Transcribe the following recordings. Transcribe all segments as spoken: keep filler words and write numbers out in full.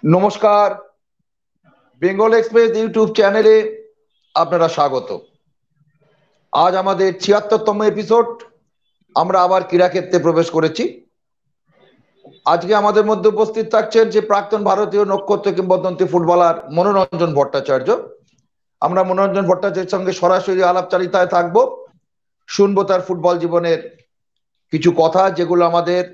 নমস্কার, Bengal express YouTube চ্যানেলে আপনারা স্বাগত। আজ আমাদের ছিয়াত্তরতম এপিসোড। আমরা আবার ক্রীড়াক্ষেত্রে প্রবেশ করেছি। আজকে আমাদের মধ্যে উপস্থিত থাকছেন যে প্রাক্তন ভারতীয় নক্ষত্র কিংবদন্তি ফুটবলার মনোরঞ্জন ভট্টাচার্য। আমরা মনোরঞ্জন ভট্টাচার্যের সঙ্গে সরাসরি আলাপচারিতায় থাকবো, শুনবো তার ফুটবল জীবনের কিছু কথা, যেগুলো আমাদের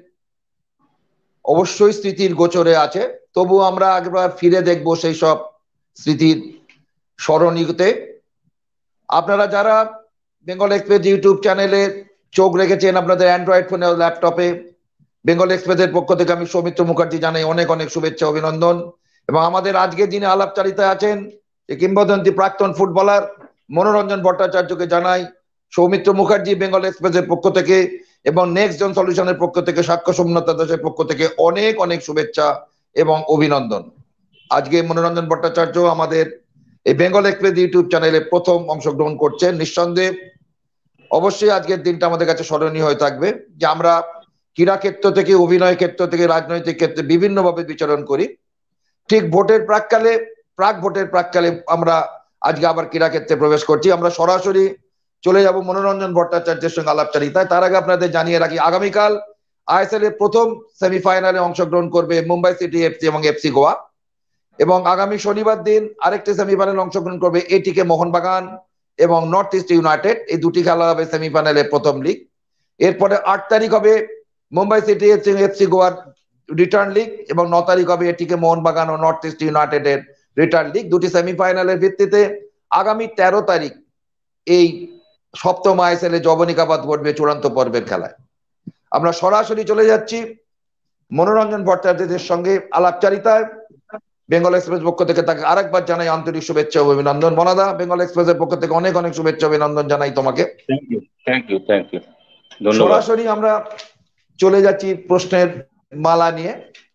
অবশ্যই স্মৃতির গোচরে আছে। তবু আমরা একবার ফিরে দেখবো সেই সব স্মৃতির স্মরণীয়তে। আপনারা যারা বেঙ্গল এক্সপ্রেস ইউটিউব চ্যানেলে চোখ রেখেছেন আপনাদের অ্যান্ড্রয়েড ফোনে ও ল্যাপটপে, বেঙ্গল এক্সপ্রেসের পক্ষ থেকে আমি সৌমিত্র মুখার্জি জানাই অনেক অনেক শুভেচ্ছা অভিনন্দন। এবং আমাদের আজকের দিনে আলাপচারিতায় আছেন যে কিংবদন্তি প্রাক্তন ফুটবলার মনোরঞ্জন ভট্টাচার্যকে জানাই সৌমিত্র মুখার্জি বেঙ্গল এক্সপ্রেসের পক্ষ থেকে এবং নেক্সট জন সলিউশনের পক্ষ থেকে, সাক্ষ্য সোমনাথ দাসের পক্ষ থেকে অনেক অনেক শুভেচ্ছা এবং অভিনন্দন। আজকে মনোরঞ্জন ভট্টাচার্য আমাদের এই বেঙ্গল এক্সপ্রেস ইউটিউব চ্যানেলে প্রথম অংশগ্রহণ করছেন। নিঃসন্দেহে অবশ্যই আজকের দিনটা আমাদের কাছে স্মরণীয় হয়ে থাকবে যে আমরা ক্রীড়া ক্ষেত্র থেকে, অভিনয় ক্ষেত্র থেকে, রাজনৈতিক ক্ষেত্রে বিভিন্নভাবে বিচরণ করি। ঠিক ভোটের প্রাককালে, প্রাক ভোটের প্রাককালে আমরা আজকে আবার ক্রীড়া ক্ষেত্রে প্রবেশ করছি। আমরা সরাসরি চলে যাব মনোরঞ্জন ভট্টাচার্যের সঙ্গে আলাপচারিতায়। তার আগে আপনাদের জানিয়ে রাখি, আগামীকাল আইএসএল এর প্রথম সেমিফাইনালে অংশগ্রহণ করবে মুম্বাই সিটি এফসি এবং এফসি গোয়া। এবং আগামী শনিবার দিন আরেকটি সেমিফাইনালে অংশগ্রহণ করবে এটিকে মোহনবাগান এবং নর্থ ইস্ট ইউনাইটেড। এই দুটি খেলা হবে সেমিফাইনালের প্রথম লিগ। এরপরে আট তারিখ হবে মুম্বাই সিটি এফসি এফসি গোয়ার রিটার্ন লিগ এবং ন তারিখ হবে এটিকে মোহনবাগান ও নর্থ ইস্ট ইউনাইটেডের রিটার্ন লিগ। দুটি সেমিফাইনালের ভিত্তিতে আগামী তেরো তারিখ এই সপ্তম আইএসএল এ জবনিকাবাদ ঘটবে চূড়ান্ত পর্বের খেলায়। আমরা সরাসরি চলে যাচ্ছি মনোরঞ্জন ভট্টাচার্যের সঙ্গে আলাপচারিতায়। বেঙ্গল এক্সপ্রেস পক্ষ থেকে তাকে আরেকবার জানাই আন্তরিক শুভেচ্ছা ও অভিনন্দন। মনাদা, বেঙ্গল এক্সপ্রেসের পক্ষ থেকে অনেক অনেক শুভেচ্ছা অভিনন্দন জানাই তোমাকে। Thank you thank you thank you ধন্যবাদ। সরাসরি আমরা চলে যাচ্ছি প্রশ্নের মালা নিয়ে।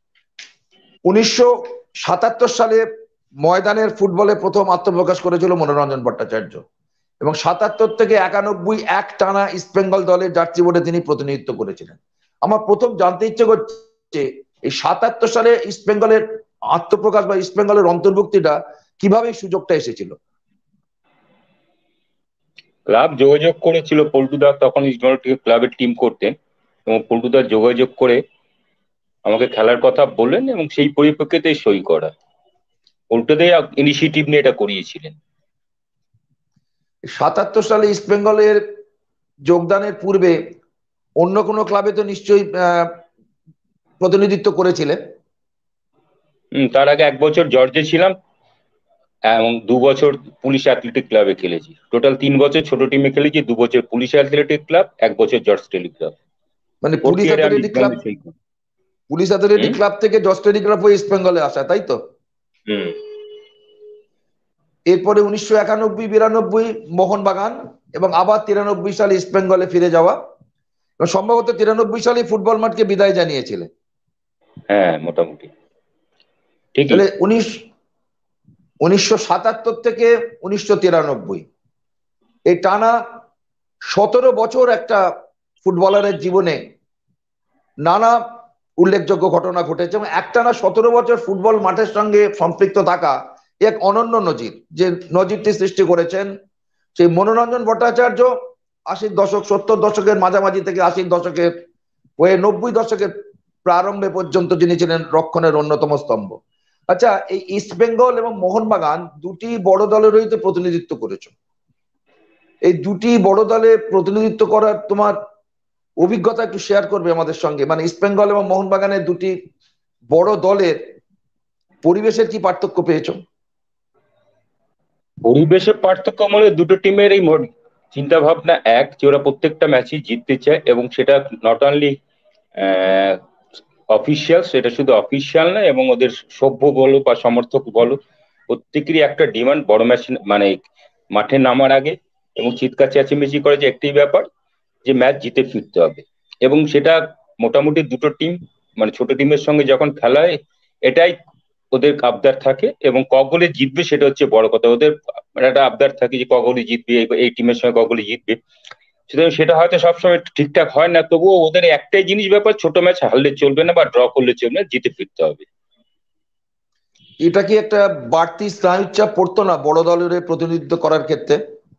উনিশশো সাতাত্তর সালে ময়দানের ফুটবলে প্রথম আত্মপ্রকাশ করেছিল মনোরঞ্জন ভট্টাচার্য এবং সাতাত্তর থেকে একানব্বই এক টানা ইস্ট বেঙ্গল দলের জার্সি বোর্ডে তিনি প্রতিনিধিত্ব করেছিলেন। আমার প্রথম জানতে ইচ্ছে করছে এই সাতাত্তর সালে ইস্ট বেঙ্গলের আত্মপ্রকাশ বা ইস্ট বেঙ্গলের অন্তর্ভুক্তিটা কিভাবে সুযোগটা এসেছিল? ক্লাব যোগাযোগ করেছিল, পল্টুদা তখন ইস্ট বেঙ্গল ক্লাবের টিম করতেন এবং পল্টুদা যোগাযোগ করে আমাকে খেলার কথা বললেন এবং সেই পরিপ্রেক্ষিতে সই করা। পল্টুদাই ইনিশিয়েটিভ নিয়ে এটা করিয়েছিলেন। সাতাত্তর সালে ইস্ট বেঙ্গলের যোগদানের পূর্বে অন্য কোনো ক্লাবে তো নিশ্চয়ই প্রতিনিধিত্ব করেছিলেন। হম তার আগে এক বছর জর্জে ছিলাম এবং দু বছর পুলিশ অ্যাথলেটিক ক্লাবে খেলেছি। টোটাল তিন বছর ছোট টিমে খেলেছি, দু বছর পুলিশ অ্যাথলেটিক ক্লাব, এক বছর জর্জ টেলি ক্লাব। মানে police athletic club, police athletic club থেকে জর্জ টেলি ক্লাব হয়ে ইস্ট বেঙ্গলে আসা, তাই তো? হুম। এরপরে উনিশশো একানব্বই বিরানব্বই মোহনবাগান এবং আবার তিরানব্বই সালে ইস্ট বেঙ্গলে ফিরে যাওয়া এবং সম্ভবত তিরানব্বই সালে ফুটবল মাঠকে বিদায় জানিয়েছিলেন। হ্যাঁ, মোটামুটি ঠিক। তাহলে উনিশ উনিশশো সাতাত্তর থেকে উনিশশো তিরানব্বই এই টানা সতেরো বছর একটা ফুটবলারের জীবনে নানা উল্লেখযোগ্য ঘটনা ঘটেছে এবং একটানা সতেরো বছর ফুটবল মাঠের সঙ্গে সম্পৃক্ত থাকা এক অনন্য নজির, যে নজিরটি সৃষ্টি করেছেন সেই মনোরঞ্জন ভট্টাচার্য। আশির দশক, সত্তর দশকের মাঝামাঝি থেকে আশির দশকের হয়ে নব্বই দশকের প্রারম্ভে পর্যন্ত যিনি ছিলেন রক্ষণের অন্যতম স্তম্ভ। আচ্ছা, এই ইস্ট বেঙ্গল এবং মোহনবাগান দুটি বড় দলেরই তো প্রতিনিধিত্ব করেছ। এই দুটি বড় দলে প্রতিনিধিত্ব করার তোমার অভিজ্ঞতা একটু শেয়ার করবে আমাদের সঙ্গে। মানে ইস্ট বেঙ্গল এবং মোহনবাগানের দুটি বড় দলের পরিবেশের কি পার্থক্য পেয়েছো? পরিবেশের পার্থক্য মানে দুটো টিমের এই চিন্তা ভাবনা এক, যে ওরা প্রত্যেকটা ম্যাচই জিততে চায় এবং সেটা নট অনলি অফিসিয়াল, সেটা শুধু অফিসিয়াল না, এবং ওদের সভ্য বলো বা সমর্থক বলো প্রত্যেকেরই একটা ডিমান্ড বড় ম্যাচ মানে মাঠে নামার আগে এবং চিৎকার চেঁচামেচি করে যে একটি ব্যাপার যে ম্যাচ জিতে ফিরতে হবে। এবং সেটা মোটামুটি দুটো টিম মানে ছোট টিমের সঙ্গে যখন খেলা হয় এটাই ওদের আবদার থাকে এবং কগলে জিতবে সেটা হচ্ছে বড় কথা। ওদের একটা আবদার থাকে যে কগলে জিতবে, এই টিমের সঙ্গে কগলে জিতবে। সুতরাং সেটা হয়তো সবসময় ঠিকঠাক হয় না, তবুও ওদের একটাই জিনিস ব্যাপার, ছোট ম্যাচ হারলে চলবে না বা ড্র করলে চলবে না, জিতে ফিরতে হবে। এটা কি একটা বাড়তি স্নায়ুর চাপ পড়তো না বড় দলের প্রতিনিধিত্ব করার ক্ষেত্রে?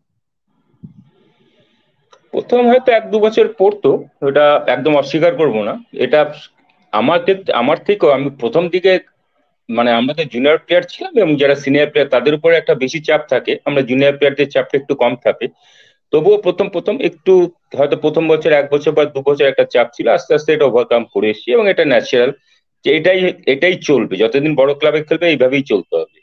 প্রথম হয়তো এক দু বছর পড়তো, ওটা একদম অস্বীকার করব না। এটা আমার ক্ষেত্রে, আমার থেকেও আমি প্রথম দিকে মানে আমাদের জুনিয়র প্লেয়ার ছিলাম এবং যারা সিনিয়র প্লেয়ার তাদের উপরে একটা বেশি চাপ থাকে, আমরা জুনিয়র প্লেয়ারদের চাপটা একটু কম থাকে। তবুও প্রথম প্রথম একটু, হয়তো প্রথম বছর এক বছর বা দু বছর একটা চাপ ছিল, আস্তে আস্তে এটা ওভারকাম করে এসেছি এবং এটা ন্যাচারাল যে এটাই এটাই চলবে, যতদিন বড় ক্লাবে খেলবে এইভাবেই চলতে হবে।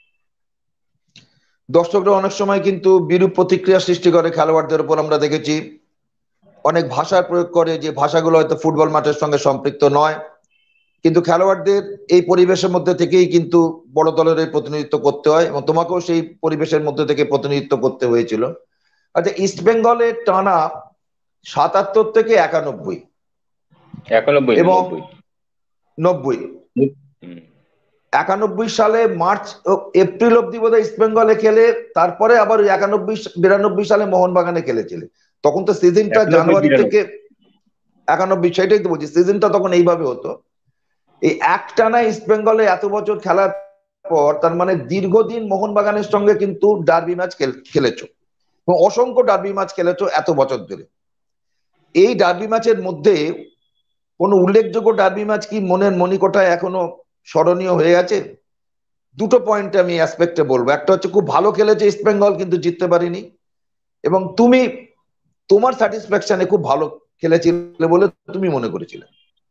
দর্শকরা অনেক সময় কিন্তু বিরূপ প্রতিক্রিয়া সৃষ্টি করে খেলোয়াড়দের উপর, আমরা দেখেছি অনেক ভাষার প্রয়োগ করে যে ভাষাগুলো হয়তো ফুটবল মাঠের সঙ্গে সম্পৃক্ত নয়, কিন্তু খেলোয়াড়দের এই পরিবেশের মধ্যে থেকেই কিন্তু বড় দলের এই প্রতিনিধিত্ব করতে হয় এবং তোমাকেও সেই পরিবেশের মধ্যে থেকে প্রতিনিধিত্ব করতে হয়েছিল। আচ্ছা, ইস্ট বেঙ্গলের টানা সাতাত্তর থেকে একানব্বই একানব্বই না, এবং নব্বই। নব্বই, হুম। একানব্বই সালে মার্চ ও এপ্রিল অব্দি বোধহয় ইস্ট বেঙ্গলে খেলে, তারপরে আবার ওই একানব্বই বিরানব্বই সালে মোহনবাগানে খেলেছিলে। তখন তো সিজনটা একানব্বই জানুয়ারি থেকে বিরানব্বই একানব্বই, সেটাই তো বলছি, সিজনটা তখন এইভাবে হতো। এই একটানা ইস্ট বেঙ্গলে এত বছর খেলার পর, তার মানে দীর্ঘদিন মোহনবাগানের সঙ্গে কিন্তু ডার্বি ম্যাচ খেলেছো এবং অসংখ্য ডার্বি ম্যাচ খেলেছো এত বছর ধরে। এই ডার্বি ম্যাচের মধ্যে কোনো উল্লেখযোগ্য ডার্বি ম্যাচ কি মনের মণিকোঠায় এখনো স্মরণীয় হয়ে আছে? দুটো পয়েন্টে আমি অ্যাসপেক্টে বলবো, একটা হচ্ছে খুব ভালো খেলেছে ইস্ট বেঙ্গল কিন্তু জিততে পারিনি, এবং তুমি তোমার স্যাটিসফ্যাকশনে খুব ভালো খেলেছিলে বলে তুমি মনে করেছিলে।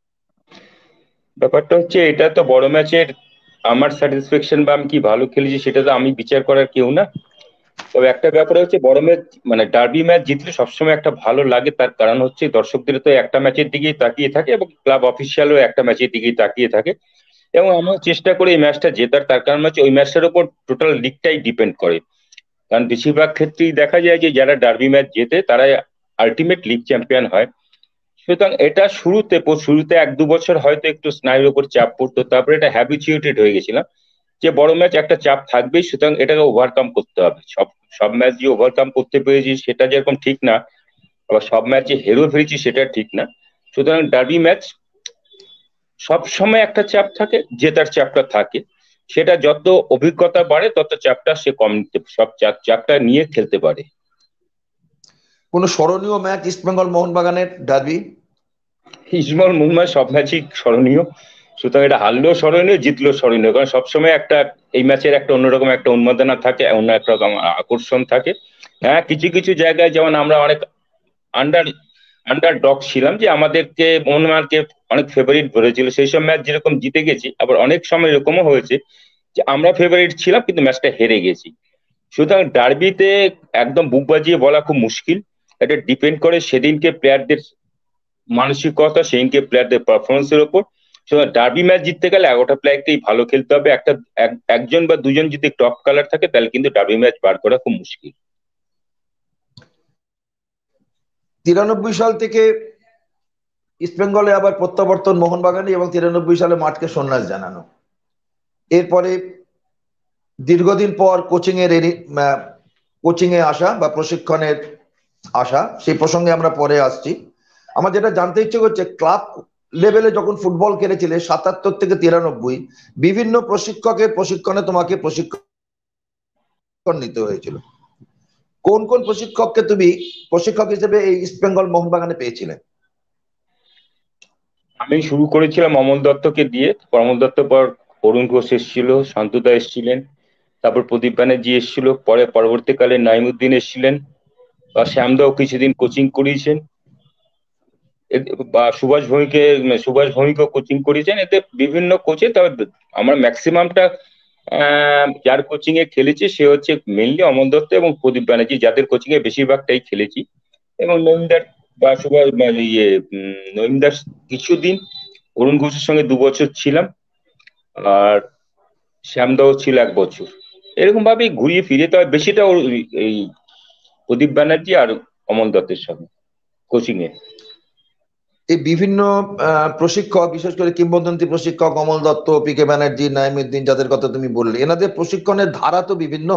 ব্যাপারটা হচ্ছে, এটা তো বড় ম্যাচের আমার স্যাটিসফ্যাকশন বা আমি কি ভালো খেলেছি সেটা তো আমি বিচার করার কেউ না। তবে একটা ব্যাপার হচ্ছে, বড় ম্যাচ মানে ডার্বি ম্যাচ জিতলে সবসময় একটা ভালো লাগে, তার কারণ হচ্ছে দর্শকদের তো একটা ম্যাচের দিকেই তাকিয়ে থাকে এবং ক্লাব অফিসিয়ালও একটা ম্যাচের দিকেই তাকিয়ে থাকে। এবং আমরা চেষ্টা করি এই ম্যাচটা জেতার, তার কারণ হচ্ছে ওই ম্যাচটার উপর টোটাল লিগটাই ডিপেন্ড করে। কারণ বেশিরভাগ ক্ষেত্রেই দেখা যায় যে যারা ডার্বি ম্যাচ জেতে তারাই আলটিমেট লিগ চ্যাম্পিয়ন হয়। সুতরাং এটা শুরুতে শুরুতে এক দু বছর হয়তো একটু স্নায়ুর উপর চাপ পড়তো, তারপরে এটা হ্যাবিচুয়েটেড হয়ে গেছিলাম যে বড় ম্যাচ একটা চাপ থাকবেই, সুতরাং এটাকে ওভারকাম করতে হবে। সব সব ম্যাচ যে ওভারকাম করতে পেরেছি সেটা যেরকম ঠিক না, আবার সব ম্যাচে হেরেও ফেলেছি সেটা ঠিক না। সুতরাং ডার্বি ম্যাচ সব সময় একটা চাপ থাকে, জেতার চাপটা থাকে। সেটা যত অভিজ্ঞতা বাড়ে তত চাপটা সে কম নিতে, সব চাপ- চাপটা নিয়ে খেলতে পারে। কোনো স্মরণীয় ম্যাচ ইস্ট বেঙ্গল মোহনবাগানের ডার্বি? ইসমল মুম্বাই সব ম্যাচই স্মরণীয়, সুতরাং এটা হারলেও স্মরণীয়, জিতলেও স্মরণীয়, কারণ সবসময় একটা এই ম্যাচের একটা অন্যরকম একটা উন্মাদনা থাকে, অন্য একটা রকম আকর্ষণ থাকে। হ্যাঁ, কিছু কিছু জায়গায় যেমন আমরা অনেক আন্ডার আন্ডার ডগ ছিলাম, যে আমাদেরকে মোহনবাগানকে অনেক ফেভারিট ধরেছিল, সেই সব ম্যাচ যেরকম জিতে গেছি, আবার অনেক সময় এরকমও হয়েছে যে আমরা ফেভারিট ছিলাম কিন্তু ম্যাচটা হেরে গেছি। সুতরাং ডার্বিতে একদম বুক বাজিয়ে বলা খুব মুশকিল। এটা ডিপেন্ড করে সেদিনকে প্লেয়ারদের মানসিকতা, সেদিনকে প্লেয়ারদের পারফরমেন্সের উপর। সুতরাং ডার্বি ম্যাচ জিততে গেলে এগারোটা প্লেয়ারকেই ভালো খেলতে হবে, একটা এক- একজন বা দুজন যদি টপ কালার থাকে তাহলে কিন্তু ডার্বি ম্যাচ বার করা খুব মুশকিল। তিরানব্বই সাল থেকে ইস্টবেঙ্গলে আবার প্রত্যাবর্তন মোহনবাগানে এবং তিরানব্বই সালে মাঠকে সন্ন্যাস জানানো, এরপরে দীর্ঘদিন পর কোচিং এর কোচিং এ আসা বা প্রশিক্ষণের আসা, সেই প্রসঙ্গে আমরা পরে আসছি। আমার যেটা জানতে ইচ্ছে করছে, ক্লাব লেভেলে যখন ফুটবল খেলেছিলে সাতাত্তর থেকে তিরানব্বই, বিভিন্ন প্রশিক্ষকের প্রশিক্ষণে তোমাকে প্রশিক্ষণ নিতে হয়েছিল। কোন কোন প্রশিক্ষককে তুমি প্রশিক্ষক হিসেবে এই ইস্ট বেঙ্গল মোহনবাগানে পেয়েছিলে? আমি শুরু করেছিলাম অমল দত্তকে দিয়ে, অমল দত্ত পর অরুণ ঘোষ এসেছিল, শান্তদা এসেছিলেন, তারপর প্রদীপ ব্যানার্জি এসেছিল, পরে পরবর্তীকালে নাইমুদ্দিন এসেছিলেন, বা শ্যামদাও কিছুদিন কোচিং করিয়েছেন, এ- বা সুভাষ ভৌমিকে সুভাষ ভৌমিকও কোচিং করিয়েছেন। এতে বিভিন্ন কোচে, তবে আমার ম্যাক্সিমামটা যার কোচিং এ খেলেছি সে হচ্ছে মেনলি অমল দত্ত এবং প্রদীপ ব্যানার্জি, যাদের কোচিং এ বেশিরভাগটাই খেলেছি। এবং নইমদার বা সুভাষ মানে ইয়ে উম, নইমদার কিছুদিন, অরুণ ঘোষের সঙ্গে দু বছর ছিলাম, আর শ্যামদাও ছিল এক বছর। এরকম ভাবেই ঘুরিয়ে ফিরে, তবে বেশিটা ওর এই প্রদীপ ব্যানার্জি আর অমল দত্তের সঙ্গে কোচিং এ। এই বিভিন্ন আহ, প্রশিক্ষক, বিশেষ করে কিংবদন্তি প্রশিক্ষক অমল দত্ত, পি কে ব্যানার্জি, নাইমুদ্দিন, যাদের কথা তুমি বললে, এনাদের প্রশিক্ষণের ধারা তো বিভিন্ন।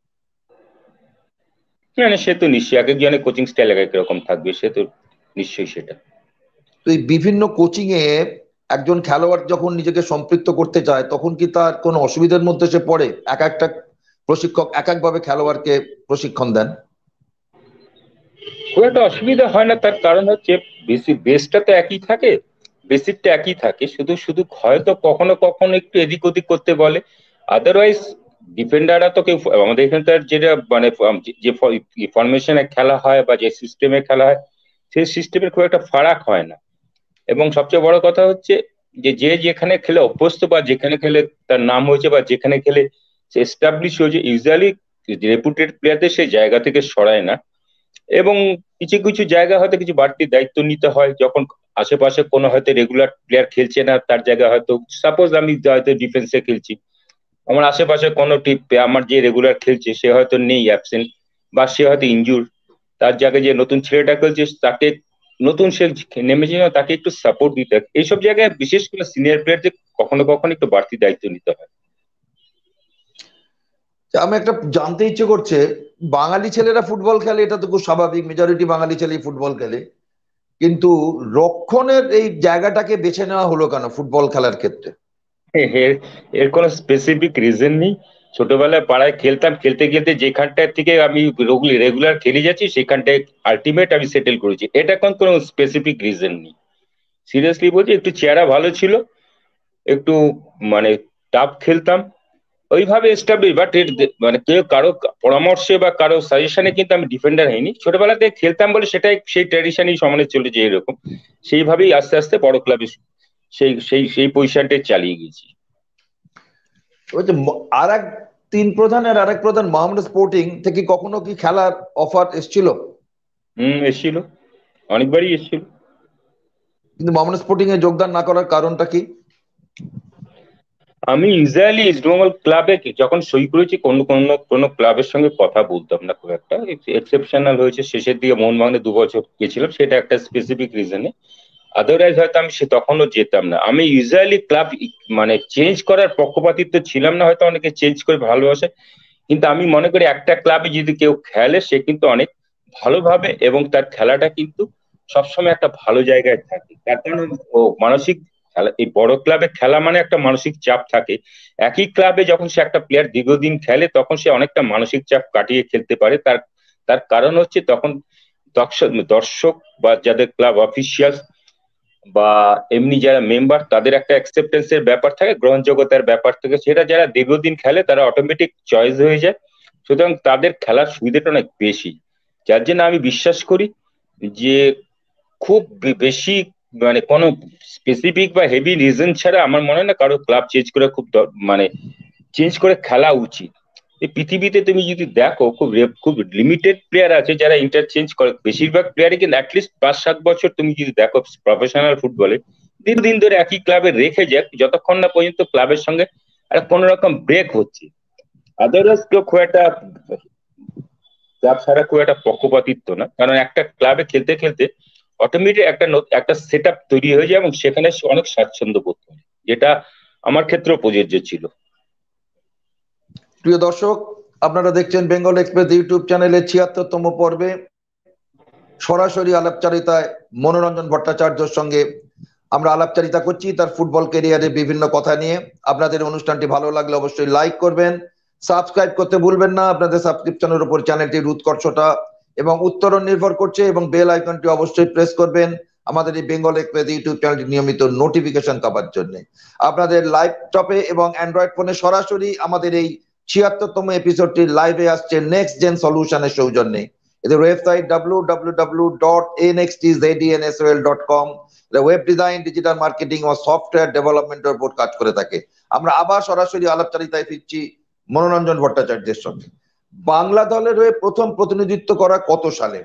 মানে সে তো নিশ্চয়ই এক একজনের কোচিং স্টাইল এক এক রকম থাকবে, সে তো নিশ্চয়ই সেটা। তো এই বিভিন্ন কোচিং এ একজন খেলোয়াড় যখন নিজেকে সম্পৃক্ত করতে চায় তখন কি তার কোনো অসুবিধার মধ্যে সে পড়ে? এক একটা প্রশিক্ষক এক একভাবে খেলোয়াড়কে প্রশিক্ষণ দেন। খুব একটা অসুবিধা হয় না, তার কারণ হচ্ছে বেসি বেসটা তো একই থাকে, বেসিকটা একই থাকে, শুধু শুধু হয়তো কখনো কখনো একটু এদিক ওদিক করতে বলে। আদারওয়াইজ ডিফেন্ডাররা তো কেউ, আমাদের এখানকার যেটা মানে ফ- যে ফরমেশনে খেলা হয় বা যে সিস্টেমে খেলা হয় সেই সিস্টেমের খুব একটা ফারাক হয় না। এবং সবচেয়ে বড় কথা হচ্ছে যে যে যেখানে খেলে অভ্যস্ত বা যেখানে খেলে তার নাম হয়েছে বা যেখানে খেলে সে এস্টাবলিশ হয়েছে, ইউজুয়ালি রেপুটেড প্লেয়ারদের সেই জায়গা থেকে সরায় না। এবং কিছু কিছু জায়গা হয়তো কিছু বাড়তি দায়িত্ব নিতে হয় যখন আশেপাশে কোনো হয়তো রেগুলার প্লেয়ার খেলছে না, তার জায়গায় হয়তো সাপোজ আমি হয়তো ডিফেন্সে খেলছি, আমার আশেপাশে কোনো টিপ আমার যে রেগুলার খেলছে সে হয়তো নেই, অ্যাবসেন্ট, বা সে হয়তো ইনজুর, তার জায়গায় যে নতুন ছেলেটা খেলছে তাকে, নতুন সে নেমেছে না, তাকে একটু সাপোর্ট দিতে হয়। এইসব জায়গায় বিশেষ করে সিনিয়র প্লেয়ারদের কখনো কখনো একটু বাড়তি দায়িত্ব নিতে হয়। আমি একটা জানতে ইচ্ছে করছে, বাঙালি ছেলেরা ফুটবল খেলে এটা তো খুব স্বাভাবিক, মেজরিটি বাঙালি ছেলেই ফুটবল খেলে, কিন্তু রক্ষণের এই জায়গাটাকে বেছে নেওয়া হলো কেন ফুটবল খেলার ক্ষেত্রে? এর এর কোনো স্পেসিফিক রিজন নেই। ছোটবেলায় পাড়ায় খেলতাম, খেলতে খেলতে যেখানটা থেকে আমি রেগুলার খেলে যাচ্ছি সেখানটায় আলটিমেট আমি সেটেল করেছি, এটা কোন কোনো স্পেসিফিক রিজন নেই। সিরিয়াসলি বলছি, একটু চেহারা ভালো ছিল, একটু মানে টাফ খেলতাম, ওইভাবে এস্টাবলিশ। বাট মানে কেউ কারো পরামর্শে বা কারো সাজেশনে কিন্তু আমি ডিফেন্ডার হইনি, ছোটবেলাতে খেলতাম বলে সেটাই সেই ট্র্যাডিশনই সমানে চলেছে এরকম, সেইভাবেই আস্তে আস্তে বড় ক্লাবে সেই সেই সেই পজিশনটাই চালিয়ে গেছি। ওই যে আর এক তিন প্রধানের আর এক প্রধান মোহামেডান স্পোর্টিং থেকে কখনো কি খেলার অফার এসেছিল? হুম, এসেছিল, অনেকবারই এসেছিল। কিন্তু মোহামেডান স্পোর্টিং এ যোগদান না করার কারণটা কি? আমি ইউজুয়ালি ইস্টবেঙ্গল ক্লাবে যখন সই করেছি কোনো কোনো কোনো ক্লাবের সঙ্গে কথা বলতাম না খুব একটা, এক্সেপশনাল হয়েছে শেষের দিকে মোহনবাগানে দু বছর গেছিলাম, সেটা একটা স্পেসিফিক রিজনে। আদারওয়াইজ হয়তো আমি সে তখনও যেতাম না। আমি ইউজুয়ালি ক্লাব মানে চেঞ্জ করার পক্ষপাতিত্ব ছিলাম না, হয়তো অনেকে চেঞ্জ করে ভালোবাসে, কিন্তু আমি মনে করি একটা ক্লাবে যদি কেউ খেলে সে কিন্তু অনেক ভালোভাবে এবং তার খেলাটা কিন্তু সবসময় একটা ভালো জায়গায় থাকে, তার কারণ ও মানসিক খেলা, এই বড় ক্লাবে খেলা মানে একটা মানসিক চাপ থাকে। একই ক্লাবে যখন সে একটা প্লেয়ার দীর্ঘদিন খেলে তখন সে অনেকটা মানসিক চাপ কাটিয়ে খেলতে পারে। তার তার কারণ হচ্ছে তখন দর্শক দর্শক বা যাদের ক্লাব অফিসিয়াল বা এমনি যারা মেম্বার তাদের একটা অ্যাকসেপ্টেন্সের ব্যাপার থাকে, গ্রহণযোগ্যতার ব্যাপার থাকে, সেটা যারা দীর্ঘদিন খেলে তারা অটোমেটিক চয়েস হয়ে যায়। সুতরাং তাদের খেলার সুবিধাটা অনেক বেশি, যার জন্য আমি বিশ্বাস করি যে খুব বে- বেশি মানে কোনো স্পেসিফিক বা হেভি রিজন ছাড়া আমার মনে হয় না কারো ক্লাব চেঞ্জ করে খুব দ- মানে চেঞ্জ করে খেলা উচিত। এই পৃথিবীতে তুমি যদি দেখো খুব রে- খুব লিমিটেড প্লেয়ার আছে যারা ইন্টারচেঞ্জ করে, বেশিরভাগ প্লেয়ারই কিন্তু অ্যাটলিস্ট পাঁচ সাত বছর তুমি যদি দেখো প্রফেশনাল ফুটবলে দীর্ঘদিন ধরে একই ক্লাবে রেখে যায় যতক্ষণ না পর্যন্ত ক্লাবের সঙ্গে একটা কোনো রকম ব্রেক হচ্ছে। আদারওয়াইজ কেউ খুব একটা ক্লাব ছাড়া খুব একটা পক্ষপাতিত্ব না, কারণ একটা ক্লাবে খেলতে খেলতে অটোমেটিক একটা নত- একটা সেট আপ তৈরি হয়ে যায় এবং সেখানে সে অনেক স্বাচ্ছন্দ্য বোধ করে, যেটা আমার ক্ষেত্রেও প্রযোজ্য ছিল। প্রিয় দর্শক, আপনারা দেখছেন বেঙ্গল এক্সপ্রেস ইউটিউব চ্যানেলের ছিয়াত্তরতম পর্বে সরাসরি আলাপচারিতায় মনোরঞ্জন ভট্টাচার্যর সঙ্গে আমরা আলাপচারিতা করছি তার ফুটবল ক্যারিয়ারের বিভিন্ন কথা নিয়ে। আপনাদের অনুষ্ঠানটি ভালো লাগলে অবশ্যই লাইক করবেন, সাবস্ক্রাইব করতে ভুলবেন না। আপনাদের সাবস্ক্রিপশনের উপর চ্যানেলটির উৎকর্ষতা এবং উত্তরণ নির্ভর করছে, এবং বেল আইকনটি অবশ্যই প্রেস করবেন আমাদের এই বেঙ্গল এক্সপ্রেস ইউটিউব চ্যানেলটি নিয়মিত নোটিফিকেশন পাওয়ার জন্য। আপনাদের ল্যাপটপে এবং অ্যান্ড্রয়েড ফোনে সরাসরি আমাদের এই ছিয়াত্তরতম এপিসোডটি লাইভে আসছে নেক্সট জেন সলিউশনের সৌজন্যে। এদের website W W W dot N X T Z N S O L dot com, web design, digital marketing ও সফটওয়্যার ডেভেলপমেন্টের উপর কাজ করে থাকে। আমরা আবার সরাসরি আলাপচারিতায় ফিরছি মনোরঞ্জন ভট্টাচার্যের সঙ্গে। বাংলা দলের হয়ে প্রথম প্রতিনিধিত্ব করা কত সালে?